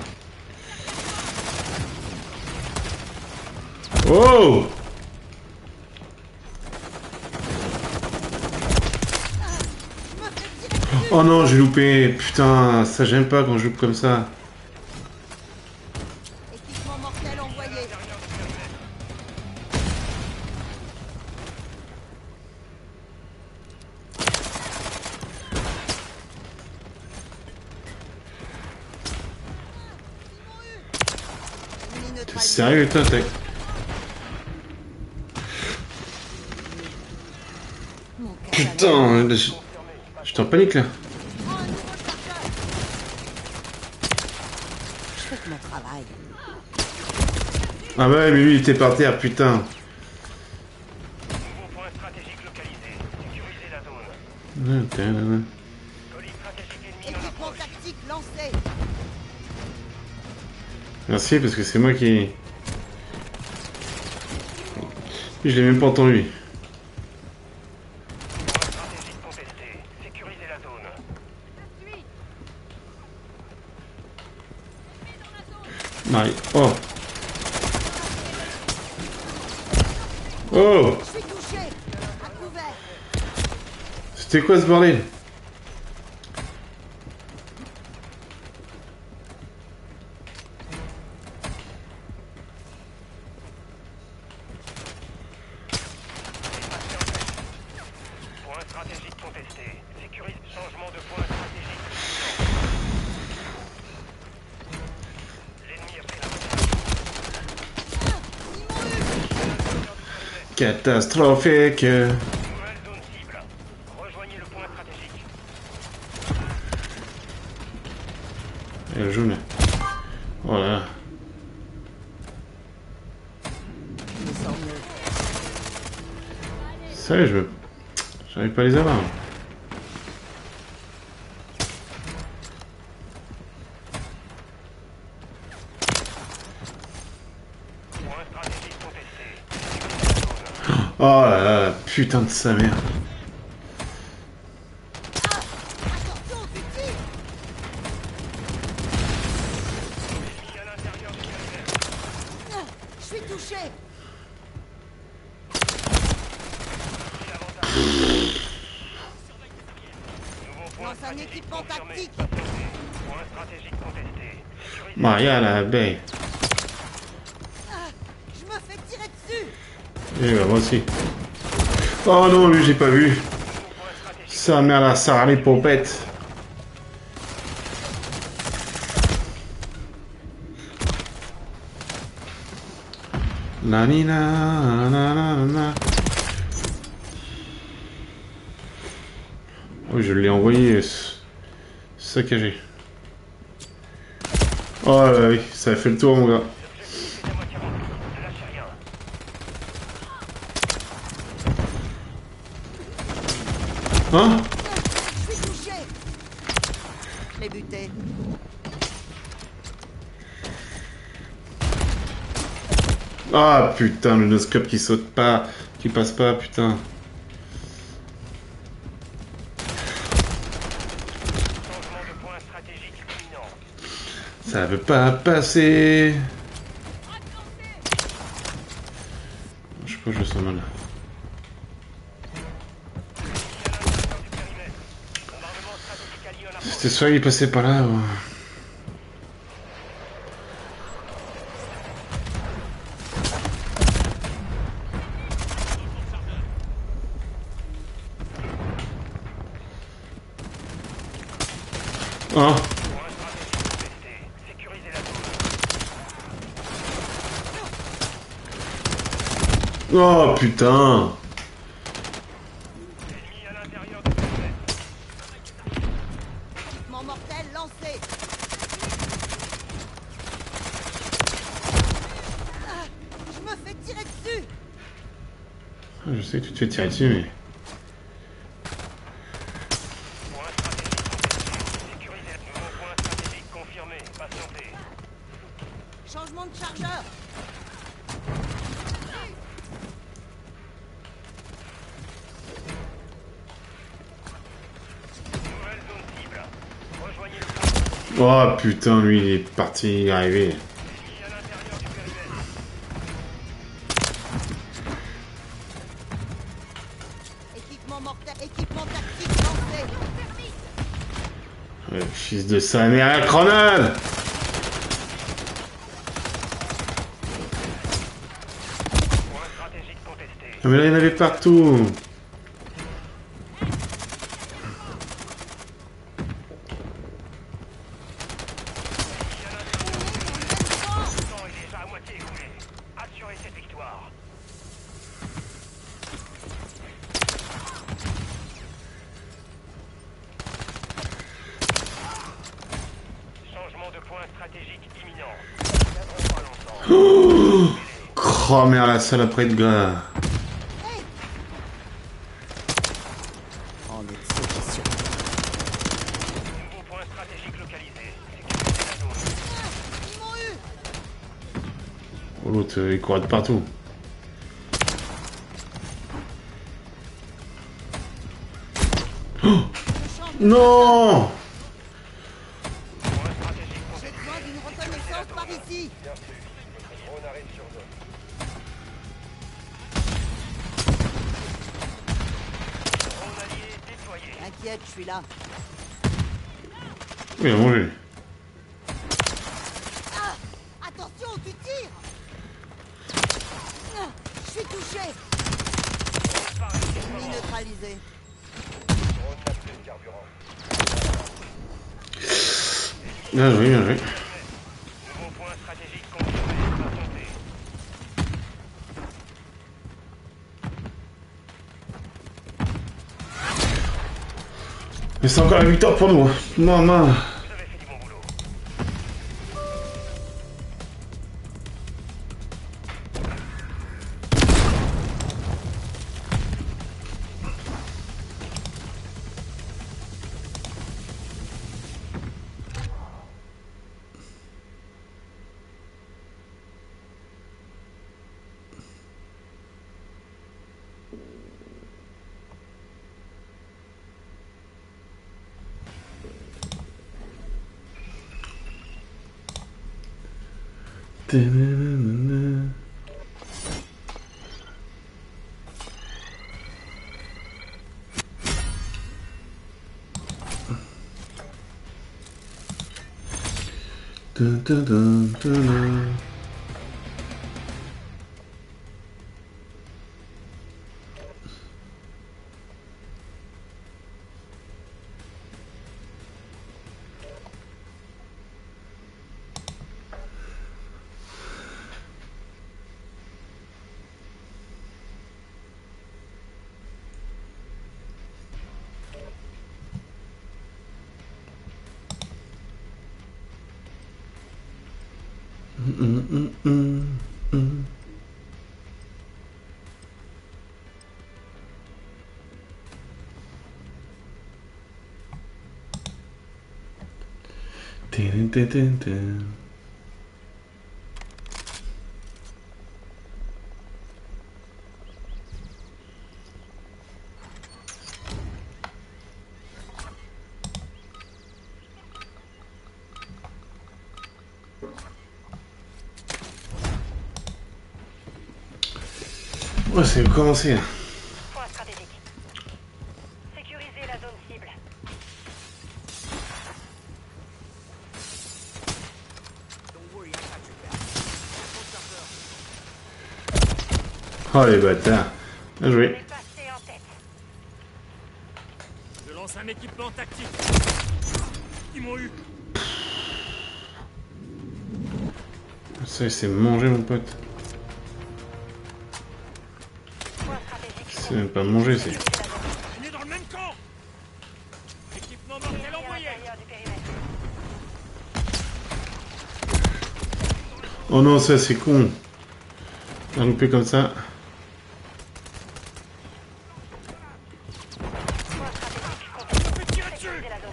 S1: Oh! Oh non, j'ai loupé. Putain, ça j'aime pas quand je loupe comme ça.
S4: Équipement mortel envoyé. Ennemi
S1: T'es
S4: neutralisé.
S1: sérieux, toi, t'as...
S4: Mon catalogue.
S1: Putain, j'étais en panique là.
S4: Prends un nouveau chargeur. Je fais que mon travail.
S1: Ah bah ouais, mais lui il était par terre, putain.
S5: Nouveau point stratégique localisé. Sécurisez la zone. Colis stratégique ennemi en
S4: Équipement
S5: approche.
S4: tactique lancé.
S1: Merci parce que c'est moi qui... Je l'ai même pas entendu.
S5: Point stratégique contesté. Sécurisez la zone.
S1: Marie. Oh. Oh.
S4: Je suis touché. À couvert.
S1: C'était quoi ce bordel?
S5: Point stratégique contesté. Sécurise. Changement de point stratégique. L'ennemi a pris l'avantage.
S1: Catastrophique.
S5: Nouvelle zone cible. Rejoignez le point stratégique.
S1: Et le jaune. Voilà.
S4: Je me sens mieux.
S1: Ça y est, j'arrive pas à les avoir. Oh là là, putain de sa mère.
S4: Attention, tu tires.
S5: Ennemi à l'intérieur du périmètre.
S4: Je suis touché.
S5: Pris l'avantage. Nouveau point
S4: Lance un
S5: stratégique
S4: équipement
S5: confirmé.
S4: tactique.
S5: Patientez. Point stratégique contesté. Sécurisez
S1: Maria la baie.
S4: Je me fais tirer dessus.
S1: Et bah, moi aussi. Oh non, lui j'ai pas vu.
S5: nouveau point stratégique.
S1: Sa mère la Sarah les popettes. La nina, na na na na. Oui, je l'ai envoyé saccagé. Oh là oui, ça a fait le tour mon gars.
S5: L'objectif est à moitié rempli. Ne lâchez rien.
S1: Hein?
S4: Je suis touché. Je l'ai buté.
S1: Ah putain, le noscope qui saute pas, qui passe pas, putain.
S5: Changement de point stratégique imminent.
S1: Ça veut pas passer. Je sais pas, je sens mal.
S5: Bombardement stratégique allié en approche.
S1: C'était soit il passait par là ou... Ah,
S5: Point stratégique contesté. Sécurisez la zone.
S1: oh putain.
S5: Ennemi à l'intérieur du périmètre.
S4: Équipement mortel lancé. Je me fais tirer dessus.
S1: Je sais que tu te fais tirer dessus, mais...
S5: Point stratégique contesté. Sécurisez. Nouveau point stratégique confirmé. Patientez.
S4: Changement de chargeur.
S5: Nouvelle zone cible. Rejoignez le point.
S1: Oh putain, lui il est parti, il est arrivé.
S5: Ennemi à l'intérieur du périmètre.
S4: Équipement mortel. Équipement tactique lancé.
S1: Fils de sa mère, la grenade.
S5: Point stratégique contesté.
S1: Ah, mais là il y en avait partout.
S5: Le temps est déjà à moitié écoulé. Assurez cette victoire. Changement de point stratégique imminent. Nous ne tiendrons pas longtemps.
S1: Oh merde, la saloperie de gars.
S4: En exécution.
S5: Nouveau point stratégique localisé. Sécurisez la zone.
S4: Ils m'ont eu.
S1: Oh, l'autre, il courait de partout.
S4: Je change de
S1: Non.
S5: Point stratégique
S4: J'ai
S5: contesté.
S4: besoin d'une reconnaissance par ici.
S5: Bien reçu. Votre drone arrive sur zone. Drone allié déployé.
S4: Inquiète, je suis là.
S1: Il a mangé.
S4: Ah, attention, tu tires. Je suis touché. Ennemi neutralisé.
S5: Drone n'a plus de carburant.
S1: Bien joué, bien joué.
S5: Nouveau point stratégique confirmé. Patientez.
S1: Mais c'est encore la victoire pour nous. Maman.
S5: Vous avez fait du bon boulot.
S1: Tananana. Dun, dun, dun, dun, dun. Tin, tin, tin, tin. Ouais, c'est commencé.
S2: Point stratégique. Sécuriser la zone cible.
S1: Oh les bâtards. Bien joué.
S2: Les passer en tête.
S3: Je lance un équipement tactique. Ils m'ont eu.
S1: Ça, il s'est mangé, mon pote.
S2: Point stratégique.
S1: C'est même pas mangé, c'est.
S2: Sécuriser la zone.
S3: On est dans le même camp. Équipement
S2: Ennemi
S3: mortel
S2: à
S3: envoyé.
S2: l'intérieur du périmètre.
S1: Oh non, ça, c'est con. Un loupé comme ça.
S2: Point stratégique. Contesté.
S3: Faites tirer dessus.
S2: Sécuriser la zone.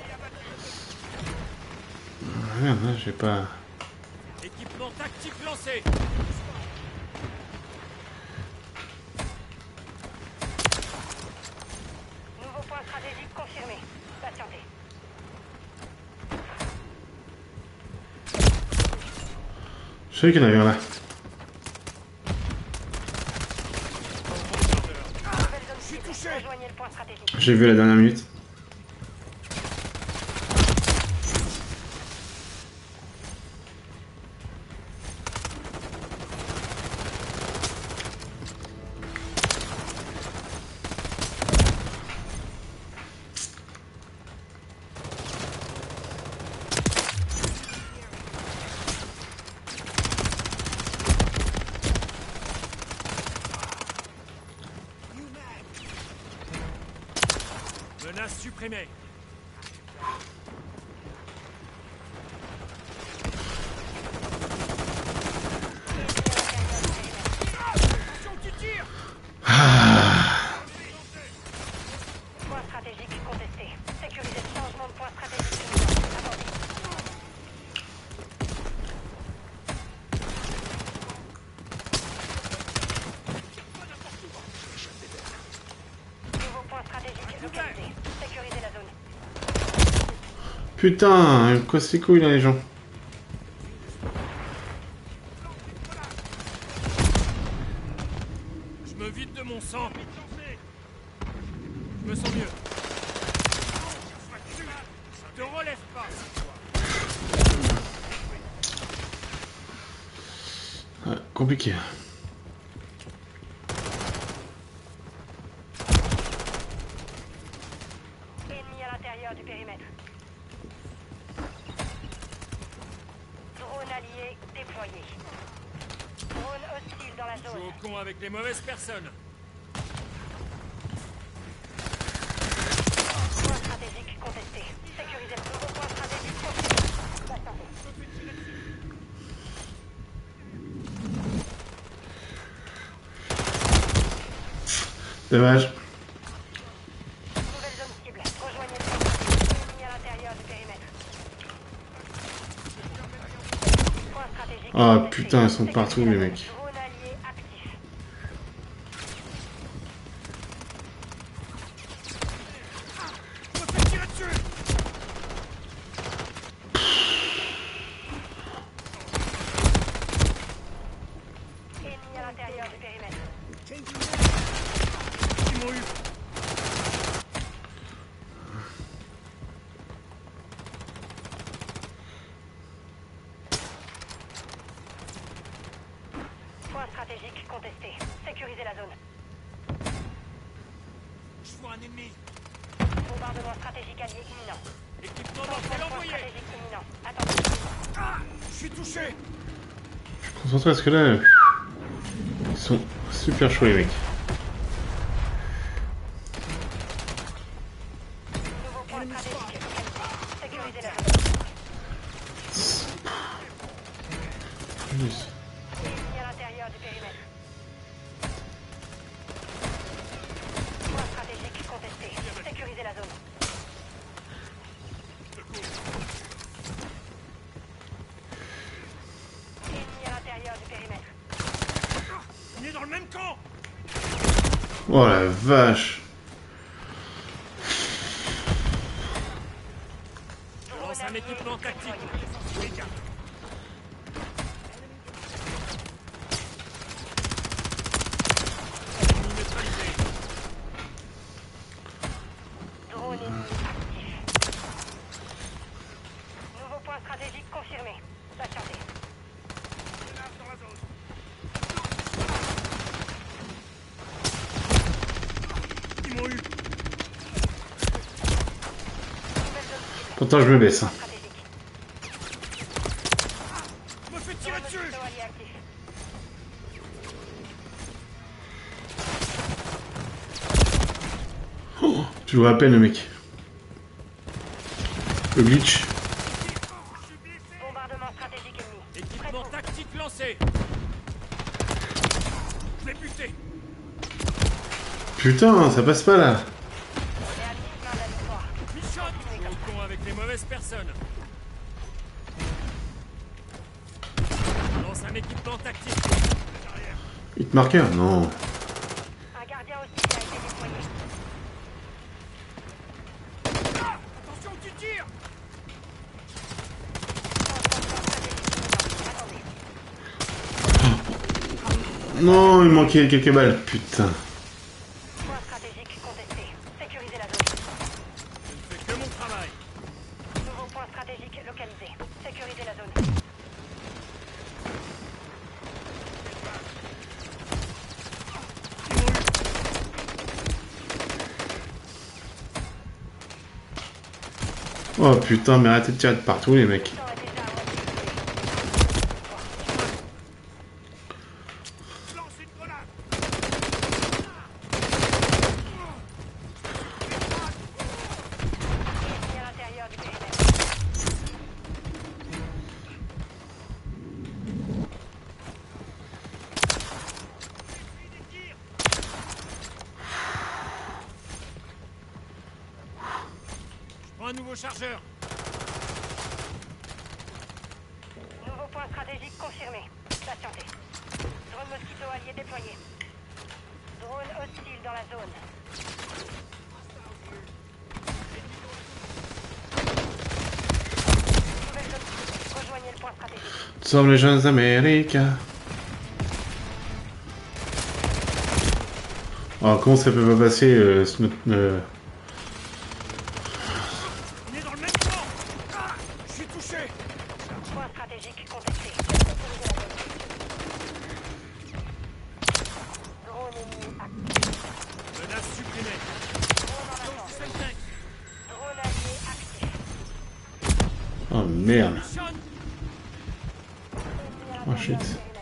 S1: Merde, là, j'ai pas.
S3: Équipement tactique lancé.
S2: Nouveau point stratégique confirmé. Patientez.
S1: Je sais qu'il y en avait un là.
S2: Nouvelle zone cible. Rejoignez le point stratégique.
S1: J'ai vu la dernière minute.
S3: Menace supprimée. Attention qui tire.
S2: Point stratégique contesté. Sécuriser le changement de point stratégique. Attendez. Nouveau point stratégique localisé. Sécuriser la zone.
S1: Putain, quoi c'est couilles là, les gens.
S3: Je me vide de mon sang. Je me sens mieux. Te relève pas.
S1: Ah, compliqué.
S2: Ennemi à l'intérieur du périmètre. Drone allié déployé. Drone hostile dans la
S3: Je
S2: zone.
S3: joue au con avec les mauvaises personnes.
S2: Point stratégique contesté. Sécuriser le nouveau point stratégique confirmé. Patientez.
S1: Dommage.
S2: Nouvelle zone cible. Rejoignez le point stratégique. Ennemi à l'intérieur du périmètre. Point stratégique
S1: Ah
S2: contesté.
S1: putain, ils sont
S2: Sécuriser
S1: partout
S2: la
S1: les
S2: zone.
S1: mecs.
S2: Drone allié actif.
S3: Je me fais tirer dessus. m'ont eu.
S2: Point stratégique contesté. Sécurisez la zone.
S3: Je vois un ennemi.
S2: Bombardement stratégique allié imminent.
S3: Équipement mortel
S2: Point
S3: envoyé.
S2: stratégique imminent. Attendez.
S3: Ah, je suis touché.
S1: Concentré parce que là, ils sont super chauds les mecs.
S2: Nouveau point stratégique localisé. Sécurisez la zone.
S1: Plus.
S2: Ennemi à l'intérieur du périmètre. Point stratégique contesté. Sécurisez la zone. Ennemi à l'intérieur du périmètre.
S3: On est dans le même camp.
S1: Oh la vache.
S3: Je lance un équipement tactique. Immédiat. Ennemi neutralisé.
S2: Drone ennemi actif. Nouveau point stratégique confirmé. Patientez.
S3: Menace dans la zone. Ils m'ont eu.
S2: Nouvelle zone cible.
S1: Pourtant je me baisse. Hein.
S2: Stratégique.
S3: Je me fais tirer dessus.
S2: Mosquito allié actif.
S1: Oh, tu vois à peine le mec. Le glitch.
S2: Bombardement stratégique ennemi.
S3: Équipement tactique lancé. Je l'ai buté.
S1: Putain, ça passe pas là.
S2: On est à mi-chemin de la victoire.
S3: Michonne. Je suis au con avec les mauvaises personnes. Je lance un équipement tactique. Derrière.
S1: Hit marker? Non.
S2: Un gardien hostile a été déployé.
S3: Ah, attention, tu tires.
S2: Attendez.
S1: Non, il manquait quelques balles. Putain.
S2: Point stratégique contesté. Sécurisez la zone.
S3: Je ne fais que mon travail.
S2: Nouveau point stratégique localisé. Sécurisez la zone.
S3: Ils m'ont eu.
S1: Oh putain, mais arrêtez de tirer de partout les mecs.
S2: Le temps est déjà à moitié
S3: Je lance une grenade.
S2: ennemi à l'intérieur du périmètre.
S3: Des tirs. Je prends un nouveau chargeur.
S2: Nouveau point stratégique confirmé. Patientez. Drone Mosquito allié déployé. Drone hostile dans la zone. Nouvelle zone cible. Rejoignez le point stratégique.
S1: Nous sommes les jeunes Américains. Oh, comment ça peut pas passer ce notre,
S3: On est dans le même camp. Ah, je suis touché.
S2: Point stratégique contesté. Sécurisez la zone. Drone ennemi actif.
S3: Menace supprimée.
S2: Drone en attente.
S3: Seltec.
S2: Drone allié actif.
S1: Oh merde.
S3: Michonne.
S2: Ennemi à
S1: Oh,
S2: l'intérieur
S1: shit.
S2: du périmètre.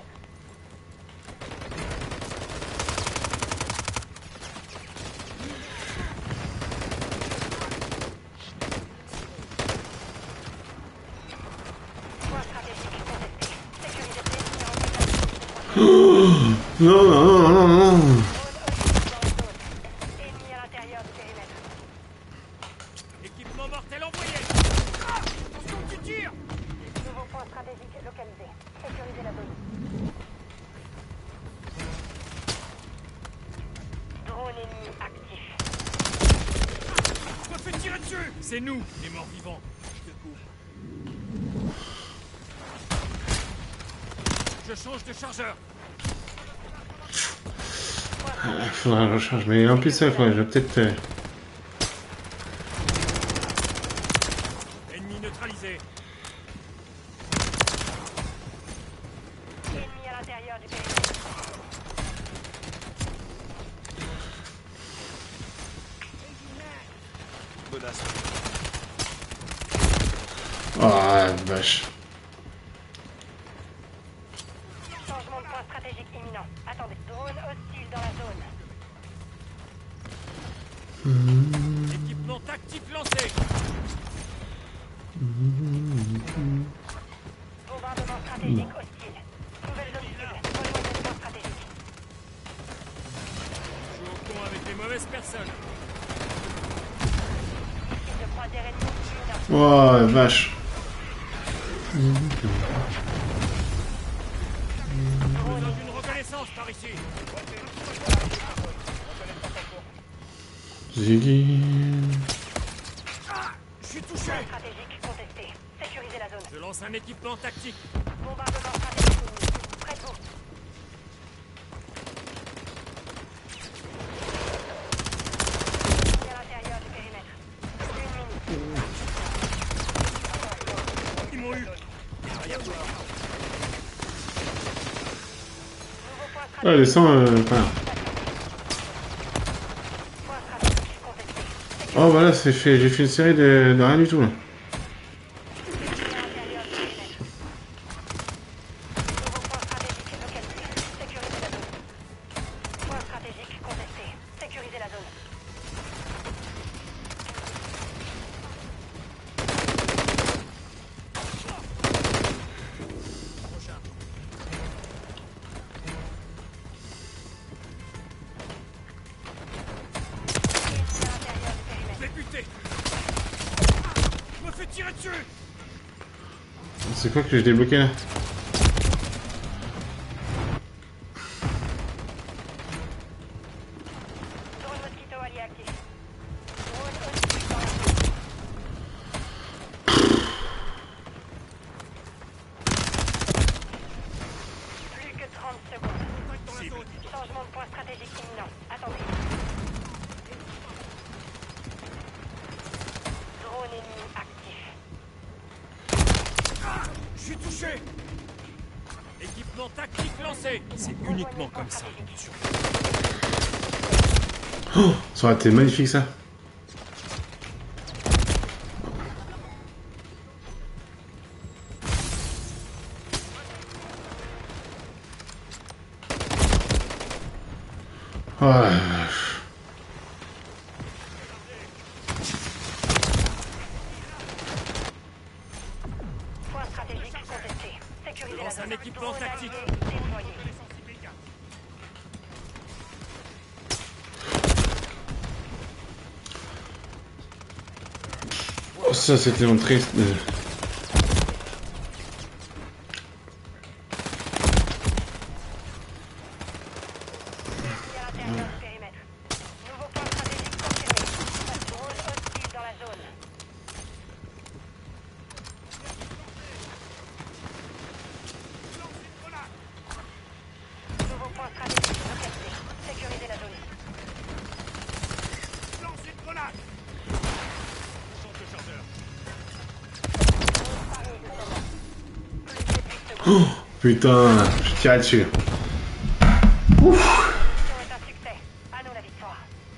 S2: Point stratégique contesté. Sécurisez l'ennemi en déplacement.
S1: Non, non, non, non, non.
S2: Drone hostile dans la zone. Ennemi à l'intérieur du périmètre.
S3: Équipement mortel envoyé. Ah, attention, tu tires.
S2: Nouveau point stratégique localisé. Sécurisez la zone. Drone ennemi actif.
S3: Je me fais tirer dessus. C'est nous, les morts vivants. Je te coupe. Je change de chargeur.
S2: Point
S1: Faudra que je recharge. Mais en plus, ça, quoi, je vais peut-être.
S3: Ennemi neutralisé.
S2: Ennemi à l'intérieur du périmètre.
S5: Menace.
S1: Ah, vache.
S2: Changement de point stratégique imminent. Attendez. Drone hostile dans la zone.
S3: Équipement tactique lancé.
S2: Bombardement stratégique hostile. Nouvelle zone cible. Éloignement stratégique.
S3: Je suis au con avec les mauvaises personnes.
S2: Missile de croisière ennemi imminent.
S1: Oh, vache.
S3: Besoin d'une reconnaissance par ici.
S1: Ziggy.
S3: Je suis touché.
S2: Stratégique contesté. Sécurisez la zone.
S3: Je lance un équipement tactique.
S2: Bombardement stratégique ennemi. Près de vous. À l'intérieur du périmètre. 1 minute.
S3: Ils m'ont eu.
S2: Nouveau point
S1: Ah,
S2: stratégique.
S1: les sangs, enfin.
S2: Point stratégique contesté.
S1: Oh, voilà, c'est fait. J'ai fait une série de rien du tout, là.
S2: À l'intérieur du périmètre. Nouveau point stratégique localisé. Sécurisez la zone. Point stratégique contesté. Sécurisez la zone. Ennemi à l'intérieur du périmètre.
S3: Je vais buter. Je me fais tirer dessus.
S1: C'est quoi que j'ai débloqué, là?
S2: Drone mosquito allié actif. Drone hostile dans la zone. Plus que 30 secondes. Changement de point stratégique imminent. Attendez. Drone ennemi actif.
S3: Je suis touché. Équipement tactique lancé. C'est uniquement comme ça.
S1: Oh, ça aurait été magnifique, ça. Oh, la vache.
S2: Point stratégique contesté. Sécurisez la
S3: Lance
S2: zone.
S3: un équipement
S2: Drone
S3: tactique.
S2: allié déployé.
S1: Oh, ça, c'était mon triste.
S2: Ennemi à l'intérieur du périmètre. Nouveau point stratégique confirmé. Drone hostile dans la zone. Nouveau point stratégique localisé. Sécurisez la zone.
S3: Lance une grenade. Change de chargeur.
S1: Oh, putain, je tire dessus.
S2: Mission est un succès. À nous la victoire.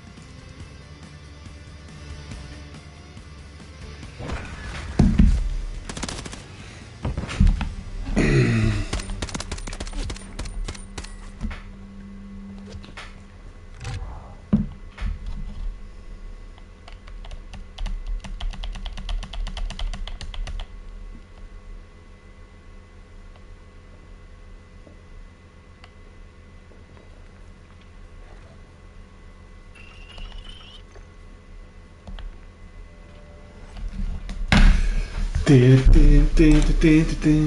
S1: Tin, tin, tin, tin, tin, tin.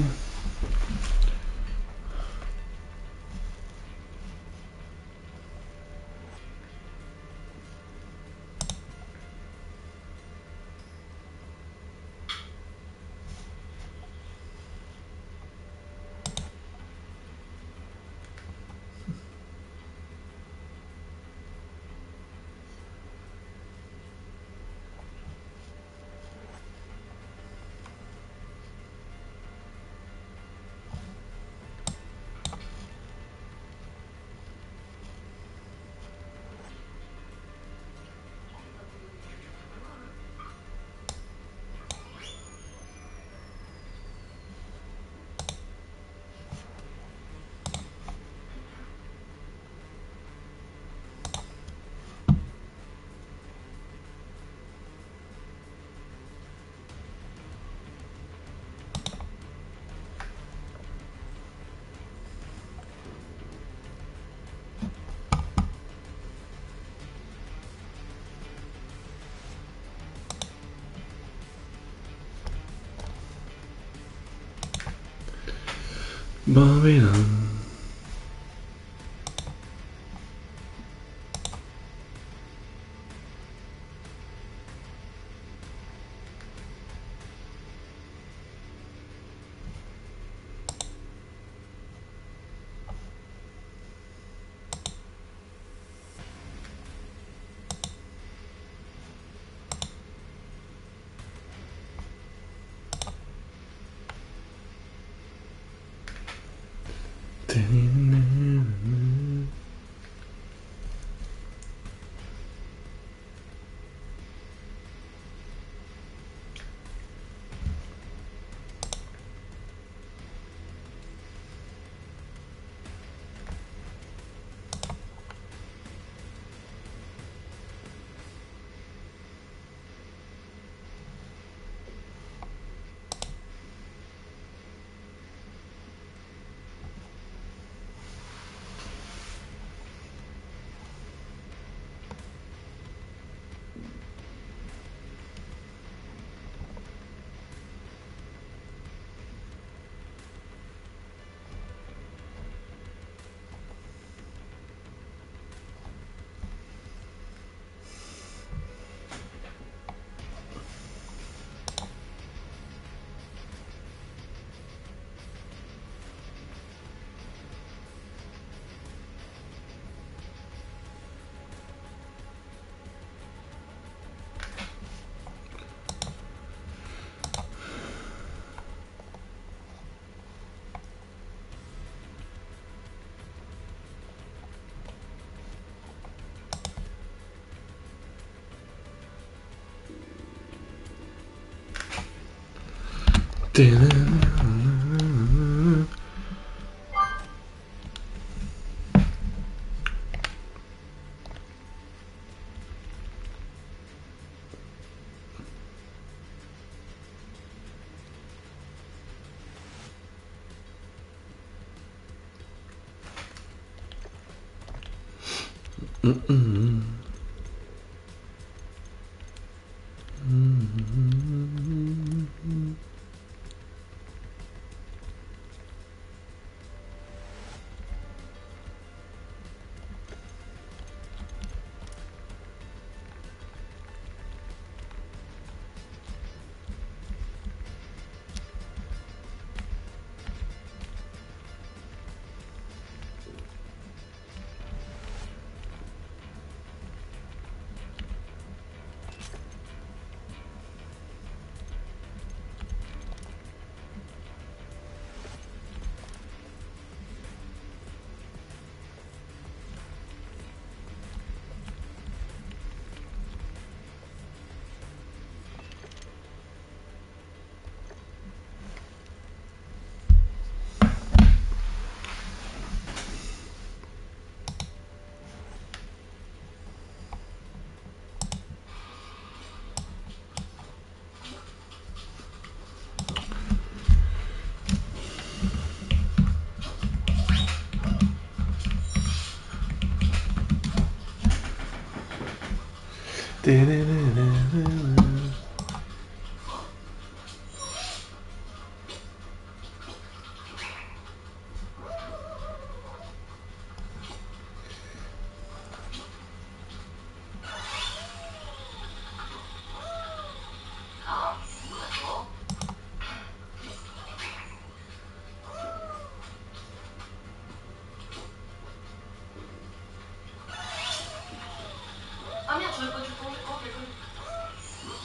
S1: Babylon.
S6: Ah merde, j'aurais pas dû prendre le camp,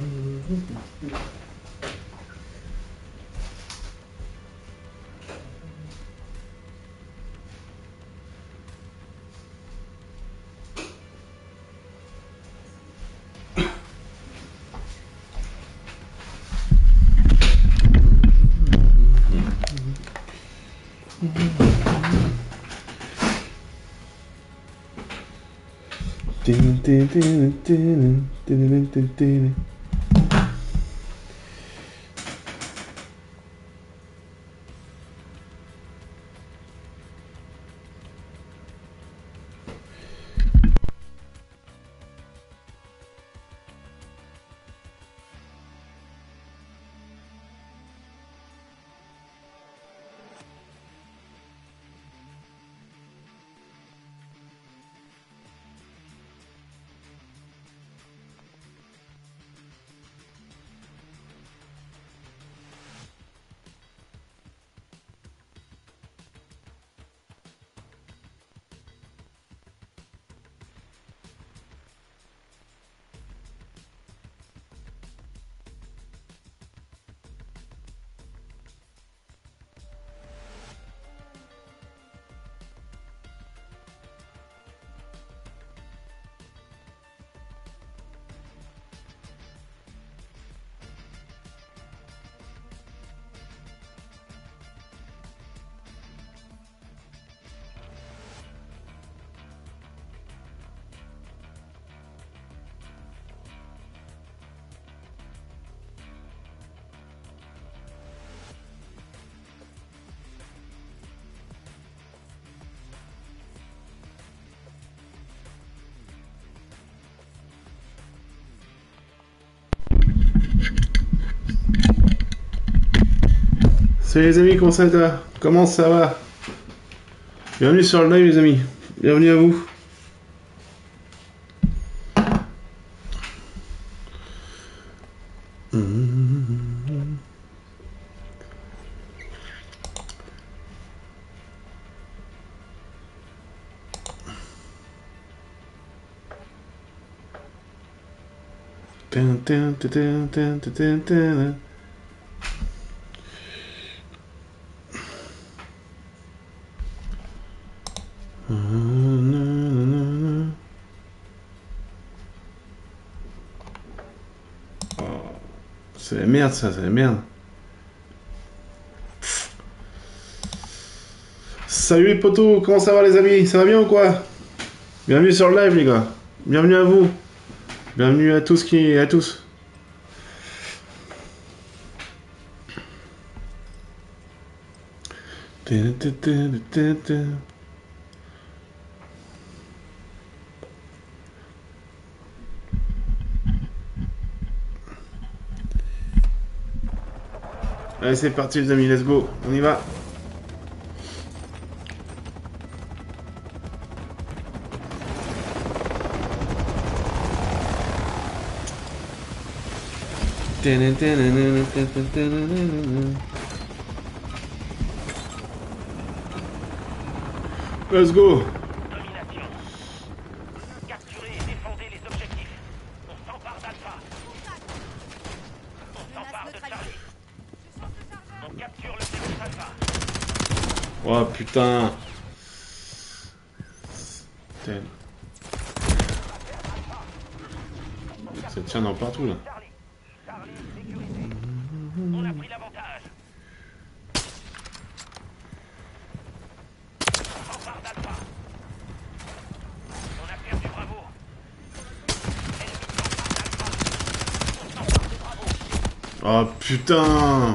S1: Salut les amis, comment ça va? Comment ça va? Bienvenue sur le live les amis, bienvenue à vous. C'est la merde ça, c'est la merde. Salut les potos, comment ça va les amis? Ça va bien ou quoi? Bienvenue sur le live les gars. Bienvenue à vous. Bienvenue à tous à tous. Allez c'est parti les amis, let's go, on y va. Let's go.
S5: Domination. Capturez et défendez les objectifs. On s'empare d'Alpha. On s'empare de Charlie. On capture le service Alpha.
S1: Oh putain. Ça tient dans partout là.
S5: Charlie sécurisé. On a pris l'avantage. On s'empare d'Alpha. On a perdu Bravo. Ennemi s'empare d'Alpha. On s'empare de Bravo.
S1: Oh putain.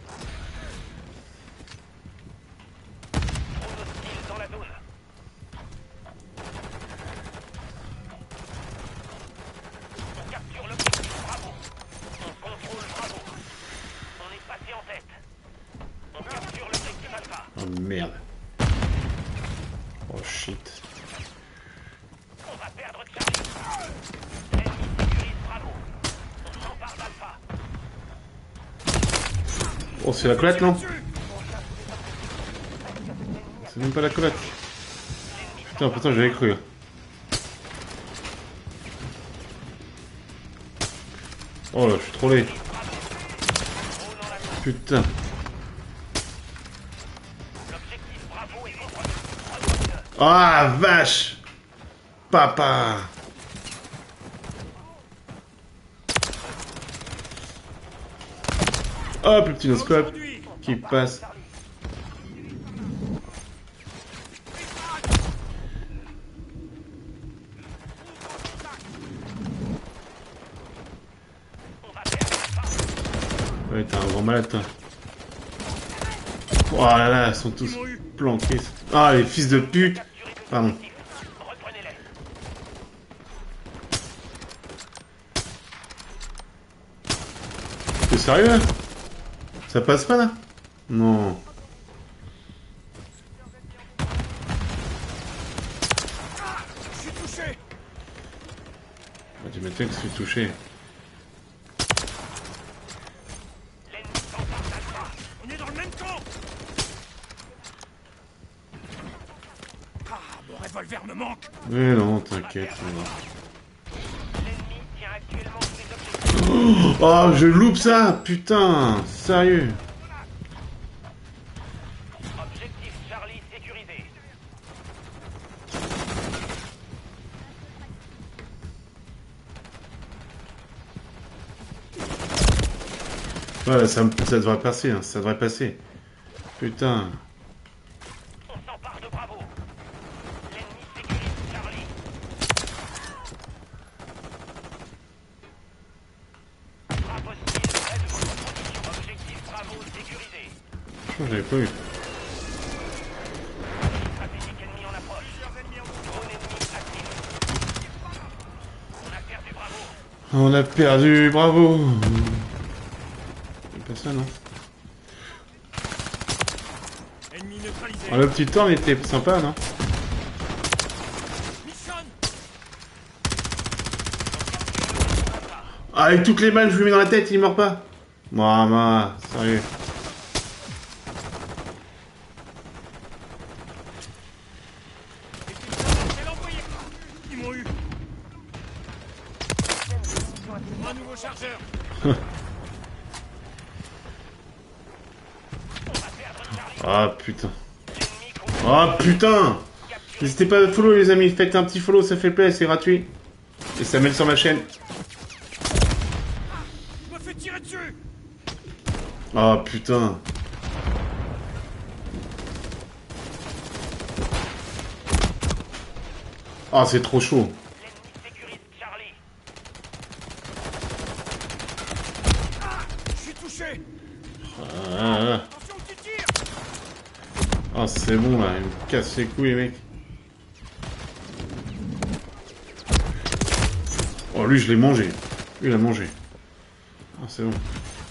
S5: Drone hostile dans la zone. On capture l'objectif Bravo. On contrôle Bravo. On est passé en tête. On capture l'objectif Alpha.
S1: Oh merde. Oh shit.
S5: On va perdre Charlie. Ennemi sécurise Bravo. On s'empare d'Alpha.
S1: Oh c'est la colette non? C'est même pas la colette. Putain pourtant j'avais cru. Oh là, je suis trop laid. Putain. Ah, vache. Papa. Hop, le petit noscope qui passe. Ouais, t'es un grand malade, toi. Oh là là, ils sont tous planqués. Ah, les fils de pute. Pardon. T'es sérieux, là? Ça passe pas, là? Non.
S3: Je suis touché.
S1: Ah, tu m'étonnes que je suis touché.
S3: On est dans le même camp. Ah, mon revolver me manque.
S1: Mais non, t'inquiète. ça va.
S5: L'ennemi tient actuellement tous les objectifs.
S1: Oh, je loupe ça. Putain, sérieux.
S5: Objectif Charlie sécurisé.
S1: Ouais, ça devrait passer, hein. Ça devrait passer. Putain.
S5: On s'empare de Bravo. L'ennemi sécurise Charlie. Frappe hostile près de votre position. Objectif Bravo sécurisé.
S1: J'avais pas eu.
S5: Stratégique ennemi en approche. Drone ennemi actif. On a perdu Bravo.
S1: On a perdu, bravo. C'est pas ça, non?
S3: Ennemi neutralisé.
S1: Ah, le petit tour était sympa, non?
S3: Mission.
S1: Ah, avec toutes les balles que je lui mets dans la tête, il meurt pas. Maman, sérieux.
S3: J'ai l'envoyé. Ils m'ont eu. Un nouveau chargeur.
S1: Ah, putain. Ah, putain. N'hésitez pas à follow, les amis. Faites un petit follow, ça fait plaisir, c'est gratuit. Et ça mène sur ma chaîne.
S3: Je me fais tirer dessus.
S1: Ah, putain. Ah, c'est trop chaud.
S5: L'ennemi sécurise Charlie.
S3: Je suis touché.
S1: Ah,
S3: Attention au petit tir.
S1: ah, c'est bon, là. Il me casse les couilles, mec. Oh, lui, je l'ai mangé. Lui, il a mangé. Ah, c'est bon.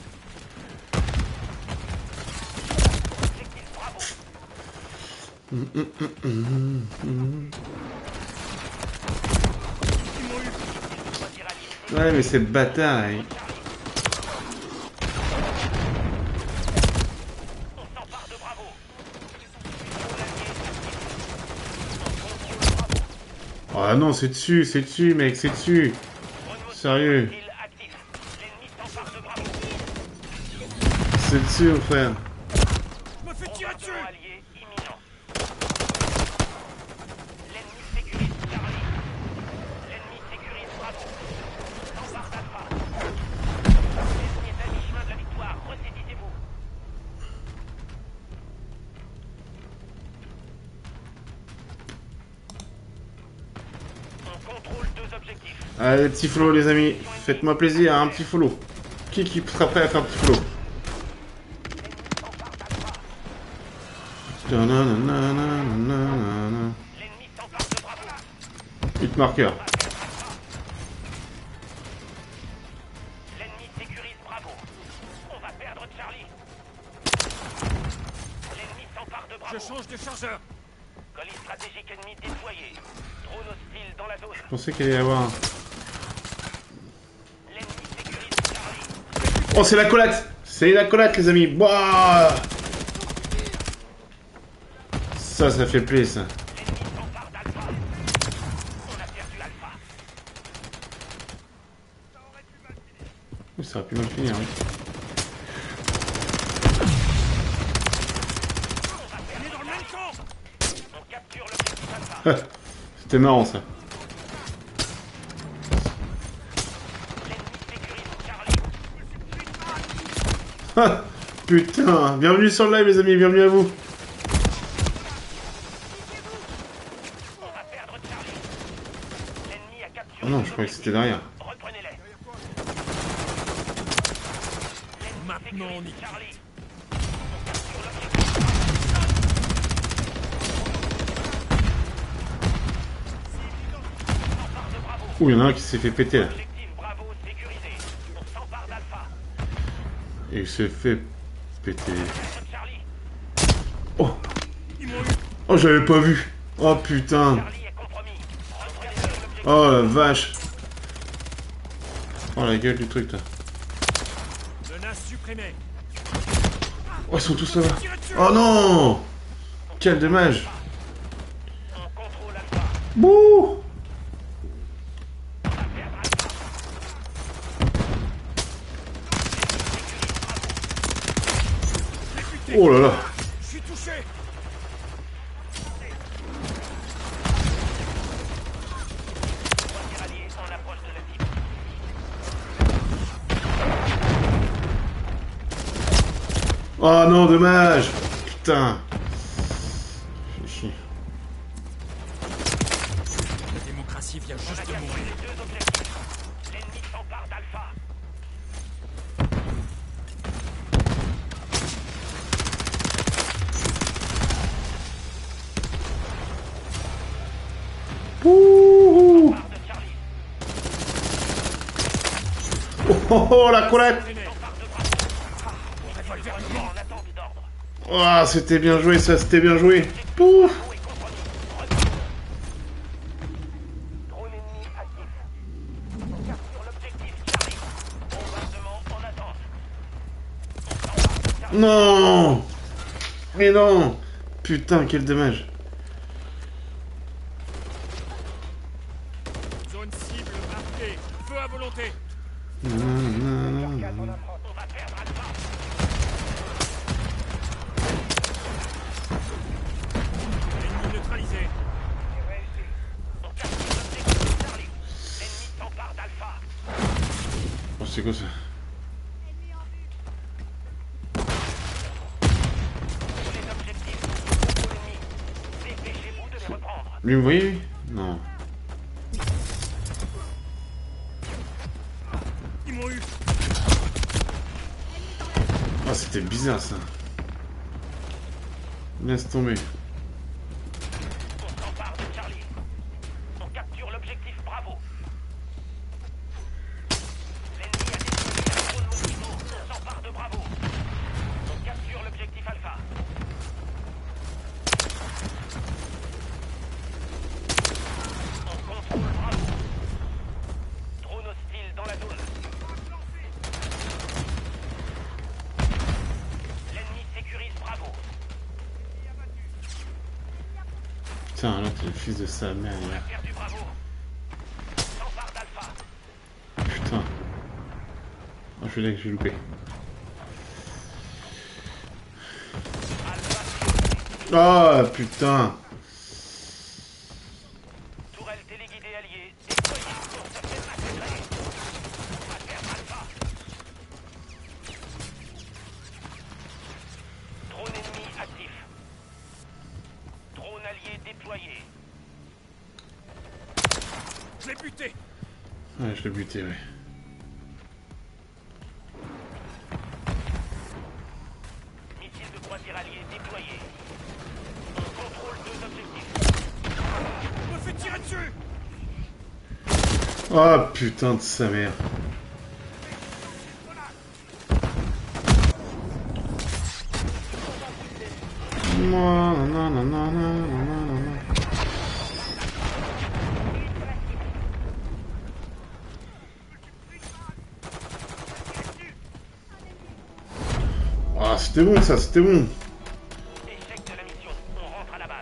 S1: Ouais, mais c'est le bâtard, hein. Ah non, c'est dessus, mec, c'est dessus. Sérieux.
S5: Actif. L'ennemi s'empare de Bravo.
S1: C'est dessus, mon frère.
S3: Je me fais tirer dessus.
S5: Allié imminent. L'ennemi sécurise Charlie. L'ennemi sécurise Bravo. S'empare d'Alpha. L'ennemi est à mi-chemin de la victoire. Ressaisissez-vous. On contrôle deux objectifs.
S1: Allez, petit follow, les amis. Faites-moi plaisir, un petit follow. Qui sera prêt à faire un petit follow?
S5: L'ennemi s'empare de Bravo.
S1: Hit marqueur.
S5: L'ennemi sécurise Bravo. On va perdre Charlie. L'ennemi s'empare de Bravo.
S3: Je change de chargeur.
S5: Colis stratégique ennemi déployé. Drone hostile dans la zone.
S1: Je pensais qu'il allait y avoir un...
S5: L'ennemi sécurise Charlie.
S1: Oh, c'est la collate. C'est la collate, les amis. Bah ça fait plaisir, ça.
S5: L'ennemi s'empare d'Alpha. On a perdu Alpha.
S1: ça aurait pu mal finir, oui.
S3: On est dans le même camp.
S5: On capture l'objectif Alpha.
S1: C'était marrant ça.
S5: L'ennemi sécurise Charlie.
S1: Ah, putain, bienvenue sur le live les amis, bienvenue à vous.
S5: On va perdre Charlie. L'ennemi a capturé.
S1: Oh non, je croyais que c'était derrière.
S5: Reprenez-les.
S3: Maintenant, on y...
S5: Charlie.
S1: Ouh, il y en a un qui s'est fait péter là.
S5: Objectif Bravo sécurisé. On s'empare d'Alpha.
S1: Et il s'est fait péter.
S5: Charlie.
S1: Oh,
S3: Ils m'ont eu.
S1: oh j'avais pas vu. Oh putain.
S5: Charlie est compromis. Reprenez l'objectif.
S1: Oh la vache. Oh la gueule du truc là.
S3: Menace supprimée.
S1: Oh ils sont tous là-bas. Oh non. Quel dommage.
S5: On contrôle Alpha.
S1: Bouh. Oh là là.
S3: Je suis touché.
S5: Alliés en approche de la cible.
S1: Oh non, dommage. Putain. Fais chier.
S3: La démocratie vient juste de mourir.
S5: Deux objectifs. L'ennemi s'empare d'Alpha.
S1: Ouh.
S5: Part de Charlie.
S1: Oh, oh, la colette.
S3: Revolver mort.
S5: En attente d'ordre.
S1: Oh, c'était bien joué ça, c'était bien joué. Pouf.
S5: Bravo est compromis. Drone ennemi actif. On capture l'objectif Charlie. Bombardement en attente. On s'empare de Charlie.
S1: Non. Mais non. Putain, quel dommage.
S3: Zone cible marquée. Feu à volonté.
S5: On va perdre Alpha.
S3: Ennemi neutralisé.
S5: On capture l'objectif Charlie. L'ennemi s'empare d'Alpha.
S1: Oh, c'est quoi ça?
S5: Tous les objectifs sont l'ennemi. Dépêchez-vous de les reprendre.
S1: Lui, vous voyez lui? Non.
S3: Ils m'ont eu.
S1: Oh, c'était bizarre ça. Laisse tomber.
S5: On s'empare de Charlie. On capture l'objectif Bravo. L'ennemi a détruit un drone Mosquito. On s'empare de Bravo. On capture l'objectif Alpha. On contrôle Bravo. Drone hostile dans la zone. L'ennemi sécurise Bravo.
S1: Putain, là, t'es le fils de sa mère. Là.
S5: Perdu Bravo. S'empare d'Alpha.
S1: Putain. Oh, je suis là que j'ai loupé.
S5: Alpha.
S1: Ah, putain.
S5: Tourelle téléguidée alliée. Déployée pour se faire massacrer. On va perdre Alpha. Drone ennemi actif. Drone allié déployé.
S3: Je l'ai buté.
S1: Ouais, je l'ai buté, ouais.
S5: Missile de croisière allié déployé. On contrôle deux objectifs.
S3: On me fait tirer dessus.
S1: Oh, putain de sa mère. Non, non, non, non, non, non, non, non. Ah, c'était bon ça, c'était bon.
S5: Échec de la mission. On rentre à la base.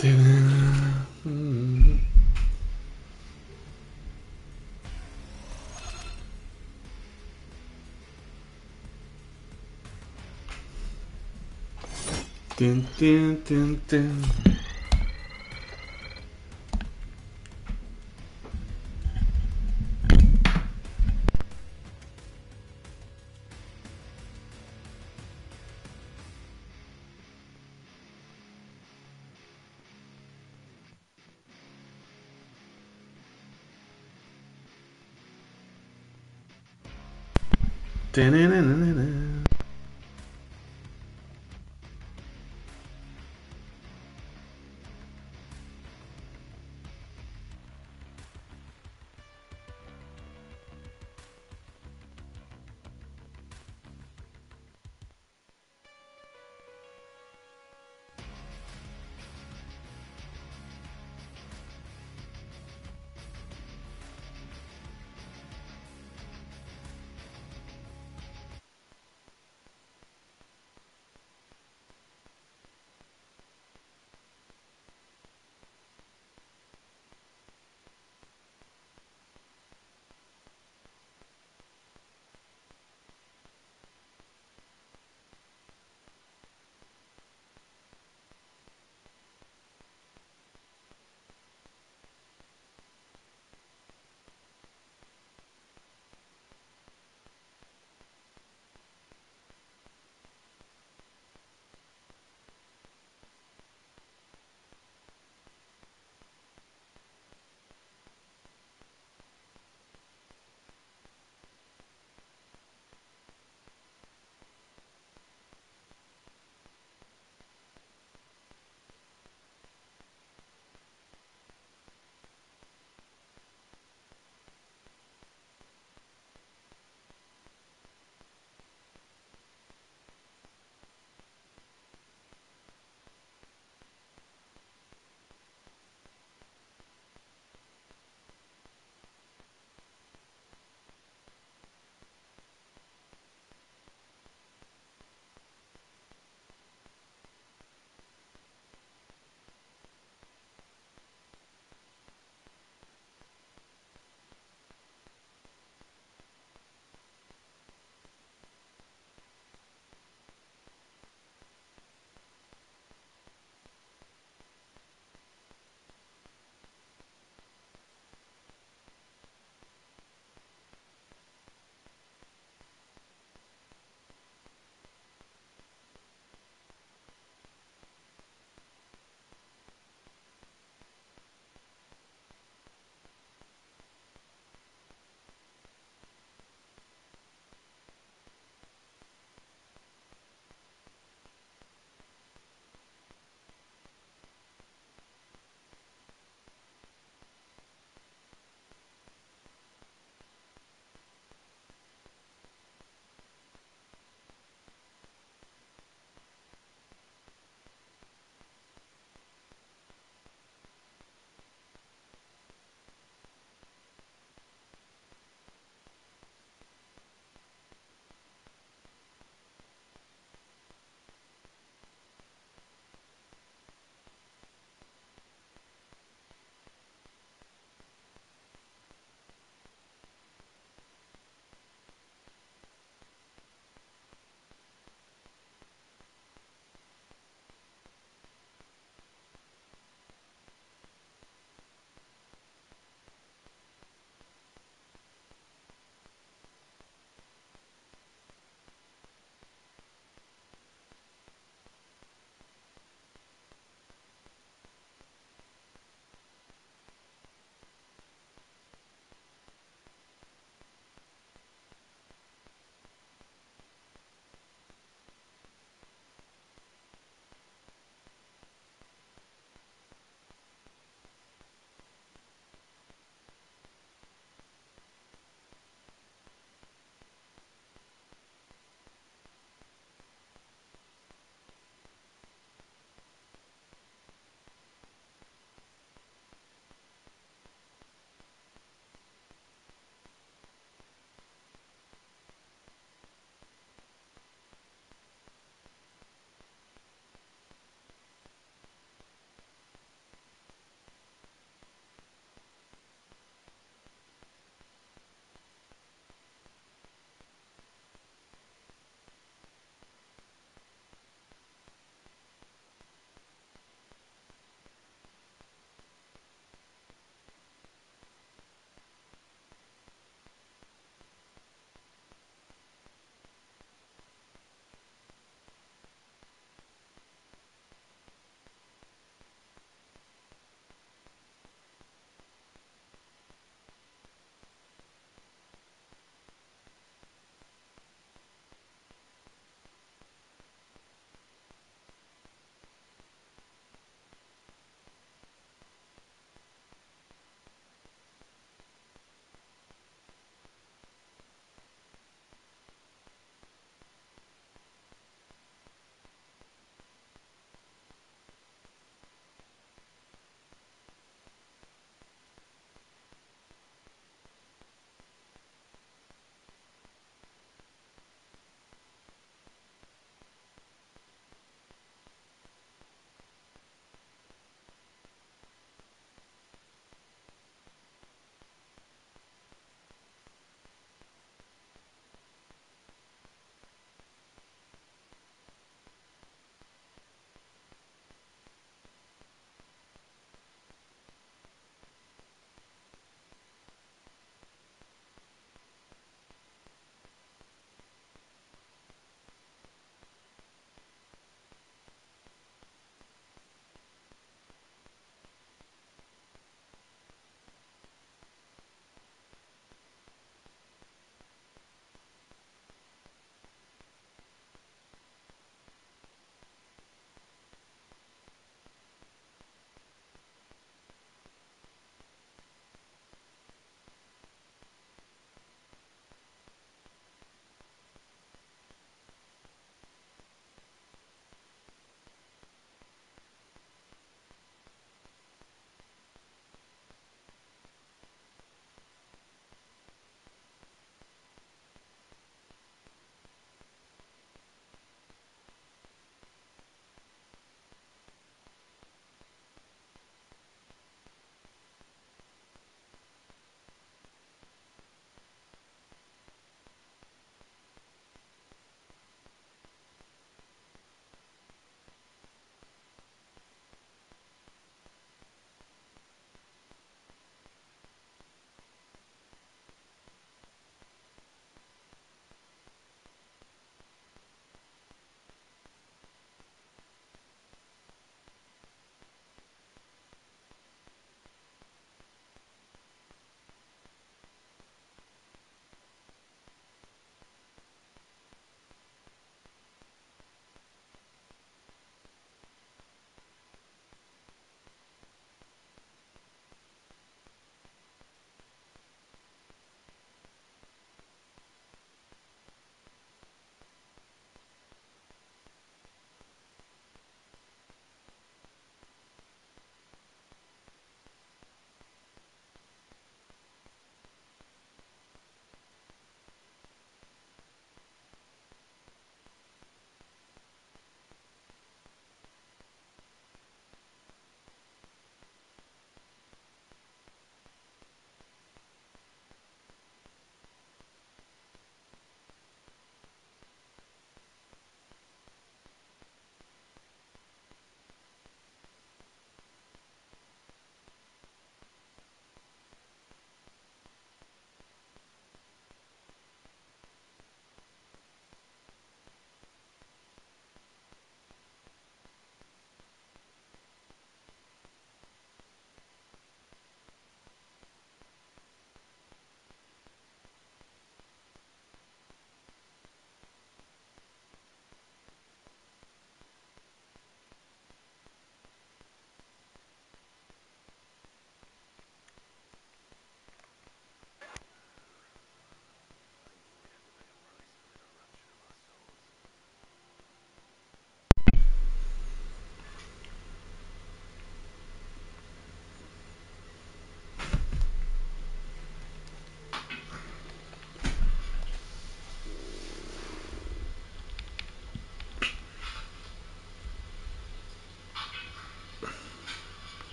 S1: Tin, tin, tin, tin. Ta-na-na-na-na-na.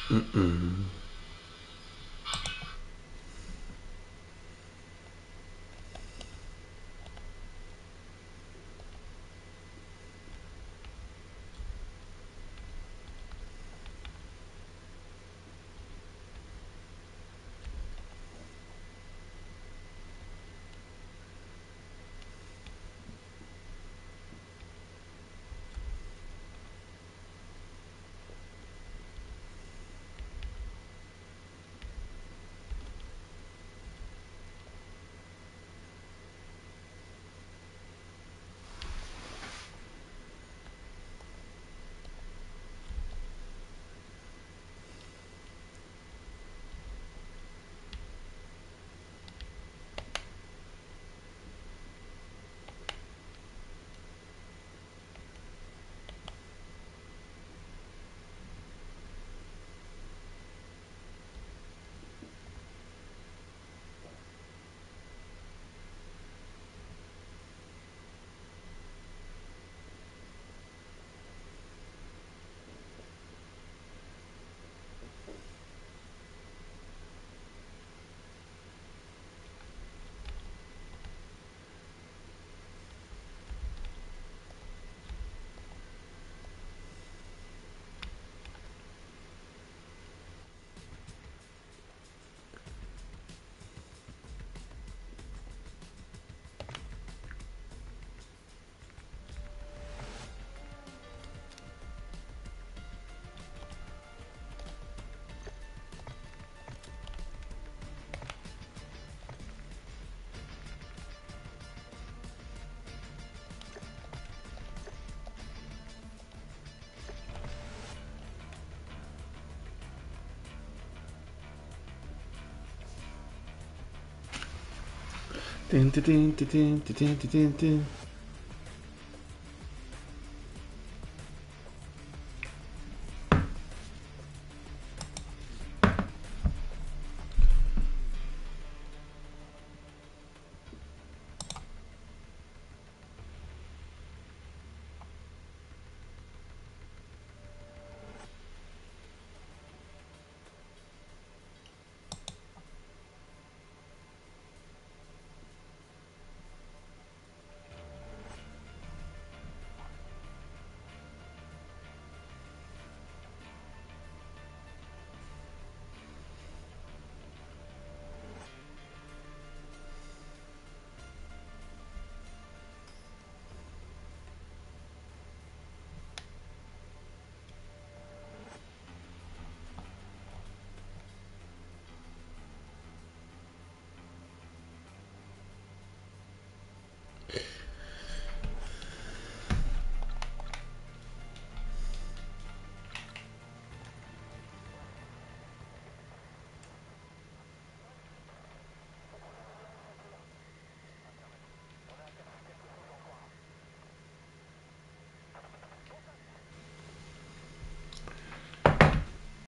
S1: Tin, tin, tin, tin, tin, tin, tin, tin.